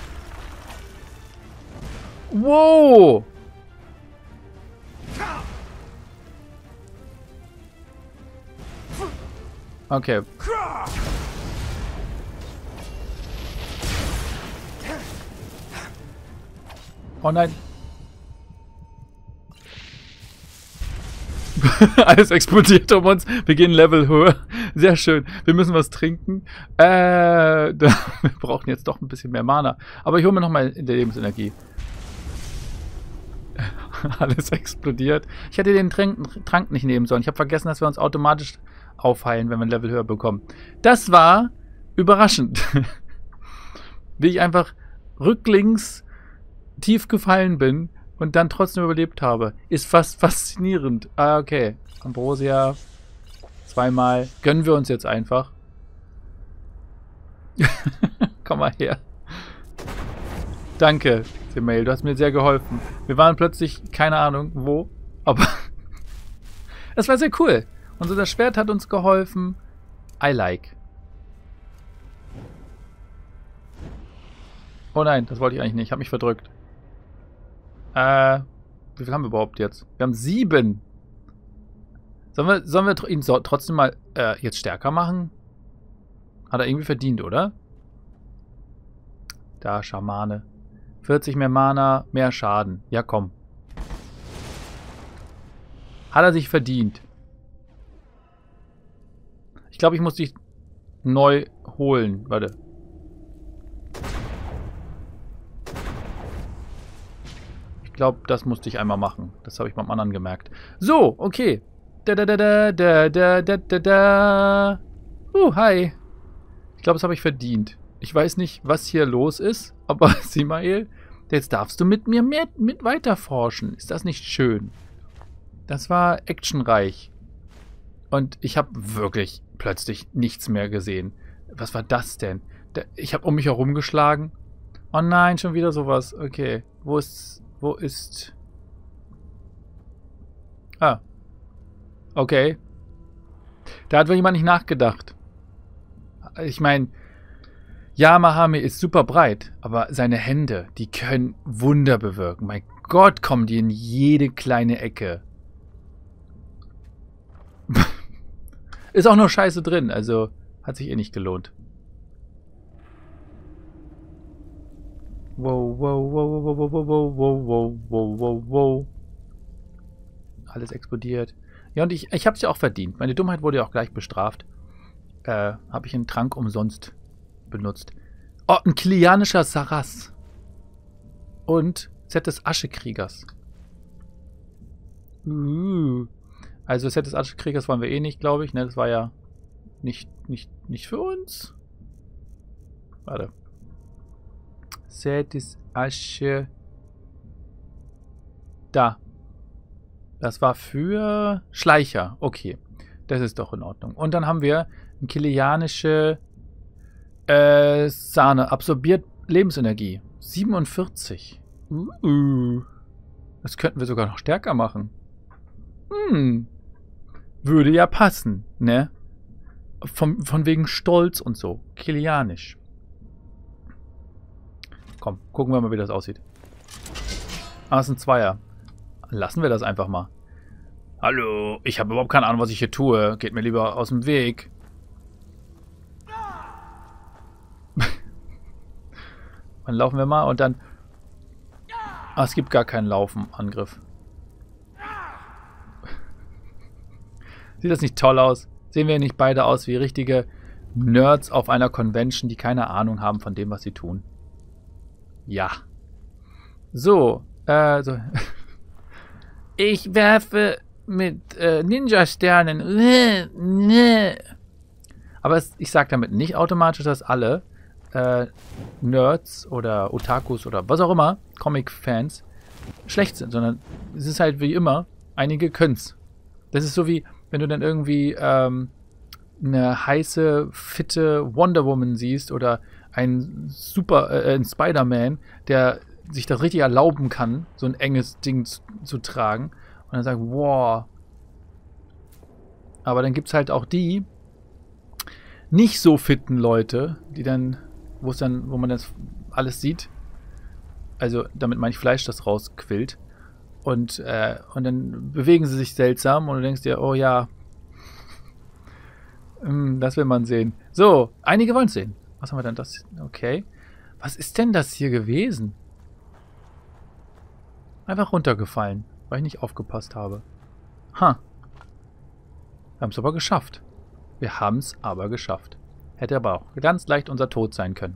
Wow! Okay. Oh nein. Alles explodiert um uns. Wir gehen Level höher. Sehr schön. Wir müssen was trinken. Äh, da, wir brauchen jetzt doch ein bisschen mehr Mana. Aber ich hole mir nochmal in der Lebensenergie. Alles explodiert. Ich hätte den Trank, Trank nicht nehmen sollen. Ich habe vergessen, dass wir uns automatisch aufheilen, wenn wir ein Level höher bekommen. Das war überraschend. Wie ich einfach rücklings tief gefallen bin und dann trotzdem überlebt habe. Ist fast faszinierend. Ah, okay. Ambrosia. Zweimal. Gönnen wir uns jetzt einfach. Komm mal her. Danke, Mail. Du hast mir sehr geholfen. Wir waren plötzlich, keine Ahnung wo, aber es war sehr cool. Und das Schwert hat uns geholfen. I like. Oh nein, das wollte ich eigentlich nicht. Ich habe mich verdrückt. Äh, wir Wie viel haben wir überhaupt jetzt? Wir haben sieben. Sollen wir, sollen wir ihn so, trotzdem mal äh, jetzt stärker machen? Hat er irgendwie verdient, oder? Da, Schamane. vierzig mehr Mana, mehr Schaden. Ja, komm. Hat er sich verdient. Ich glaube, ich muss dich neu holen. Warte. Ich glaube, das musste ich einmal machen. Das habe ich beim anderen gemerkt. So, okay. Da, da, da, da, da, da, da, da, da. Uh, hi. Ich glaube, das habe ich verdient. Ich weiß nicht, was hier los ist, aber Simael, jetzt darfst du mit mir mehr, mit weiterforschen. Ist das nicht schön? Das war actionreich. Und ich habe wirklich plötzlich nichts mehr gesehen. Was war das denn? Ich habe um mich herum geschlagen. Oh nein, schon wieder sowas. Okay. Wo ist... Wo ist... Ah. Okay. Da hat wohl jemand nicht nachgedacht. Ich meine... Yamahame ist super breit, aber seine Hände, die können Wunder bewirken. Mein Gott, kommen die in jede kleine Ecke. Ist auch nur Scheiße drin, also hat sich eh nicht gelohnt. Wow, wow, wow, wow, wow, wow, wow, wow, wow, wow, wow. Alles explodiert. Ja, und ich, ich habe es ja auch verdient. Meine Dummheit wurde ja auch gleich bestraft. Äh, habe ich einen Trank umsonst benutzt. Oh, ein kilianischer Saras. Und Set des Aschekriegers. Uh. Also Set des Aschekriegers wollen wir eh nicht, glaube ich. Ne? Das war ja nicht, nicht, nicht für uns. Warte. Set des Asche. Da. Das war für Schleicher. Okay. Das ist doch in Ordnung. Und dann haben wir ein kilianische Äh, Sahne. Absorbiert Lebensenergie. siebenundvierzig. Uh. Das könnten wir sogar noch stärker machen. Hm. Würde ja passen, ne? Von, von wegen Stolz und so. Kilianisch. Komm, gucken wir mal, wie das aussieht. Ah, das ist ein Zweier. Lassen wir das einfach mal. Hallo, ich habe überhaupt keine Ahnung, was ich hier tue. Geht mir lieber aus dem Weg. Dann laufen wir mal und dann... Ah, es gibt gar keinen Laufen-Angriff. Sieht das nicht toll aus? Sehen wir nicht beide aus wie richtige Nerds auf einer Convention, die keine Ahnung haben von dem, was sie tun? Ja. So, äh, so. Ich werfe mit äh, Ninja-Sternen. Aber es, ich sage damit nicht automatisch, dass alle Äh, Nerds oder Otakus oder was auch immer, Comic-Fans, schlecht sind, sondern es ist halt wie immer, einige können's. Das ist so wie, wenn du dann irgendwie ähm, eine heiße, fitte Wonder Woman siehst oder einen super, äh, einen Spider-Man, der sich das richtig erlauben kann, so ein enges Ding zu, zu tragen und dann sagt, wow. Aber dann gibt's halt auch die nicht so fitten Leute, die dann wo es dann, wo man das alles sieht. Also, damit meine ich Fleisch, das rausquillt. Und, äh, und dann bewegen sie sich seltsam und du denkst dir, oh ja, das will man sehen. So, einige wollen es sehen. Was haben wir denn das? Okay. Was ist denn das hier gewesen? Einfach runtergefallen, weil ich nicht aufgepasst habe. Ha. Wir haben es aber geschafft. Wir haben es aber geschafft. Hätte aber auch ganz leicht unser Tod sein können.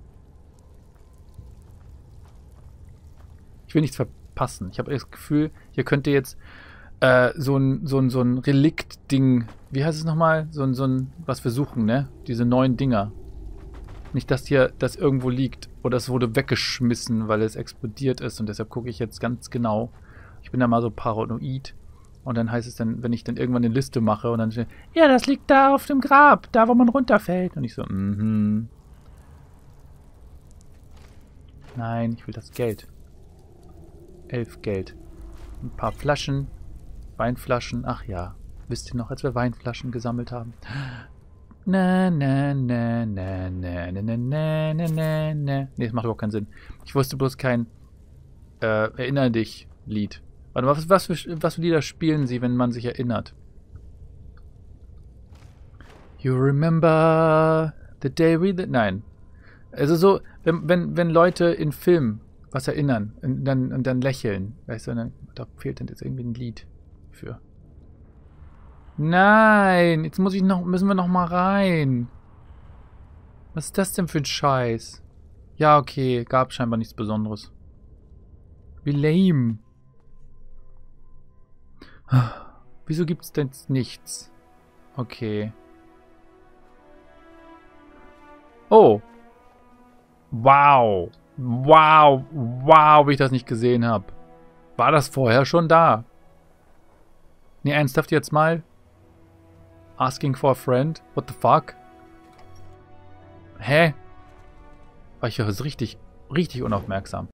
Ich will nichts verpassen. Ich habe das Gefühl, hier könnte jetzt äh, so ein, so ein, so ein Relikt-Ding, wie heißt es nochmal? So ein, so ein, was wir suchen, ne? Diese neuen Dinger. Nicht, dass hier das irgendwo liegt oder es wurde weggeschmissen, weil es explodiert ist und deshalb gucke ich jetzt ganz genau. Ich bin da mal so paranoid. Und dann heißt es dann, wenn ich dann irgendwann eine Liste mache und dann steht, ja, das liegt da auf dem Grab, da wo man runterfällt. Und ich so, mhm. Nein, ich will das Geld. Elf Geld. Ein paar Flaschen. Weinflaschen. Ach ja. Wisst ihr noch, als wir Weinflaschen gesammelt haben? Na, na, na, na, na, na, na, na, na, na. Nee, das macht überhaupt keinen Sinn. Ich wusste bloß kein äh, Erinner dich Lied. Warte mal, was, was, für, was für Lieder spielen sie, wenn man sich erinnert? You remember the day we... The, nein. Also so, wenn, wenn, wenn Leute in Filmen was erinnern und dann, und dann lächeln, weißt du, dann, da fehlt dann jetzt irgendwie ein Lied für. Nein, jetzt muss ich noch, müssen wir noch mal rein. Was ist das denn für ein Scheiß? Ja, okay, gab scheinbar nichts Besonderes. Wie lame. Wieso gibt es denn jetzt nichts? Okay. Oh. Wow. Wow. Wow, wie ich das nicht gesehen habe. War das vorher schon da? Nee, ernsthaft jetzt mal? Asking for a friend? What the fuck? Hä? War ich ja richtig, richtig unaufmerksam.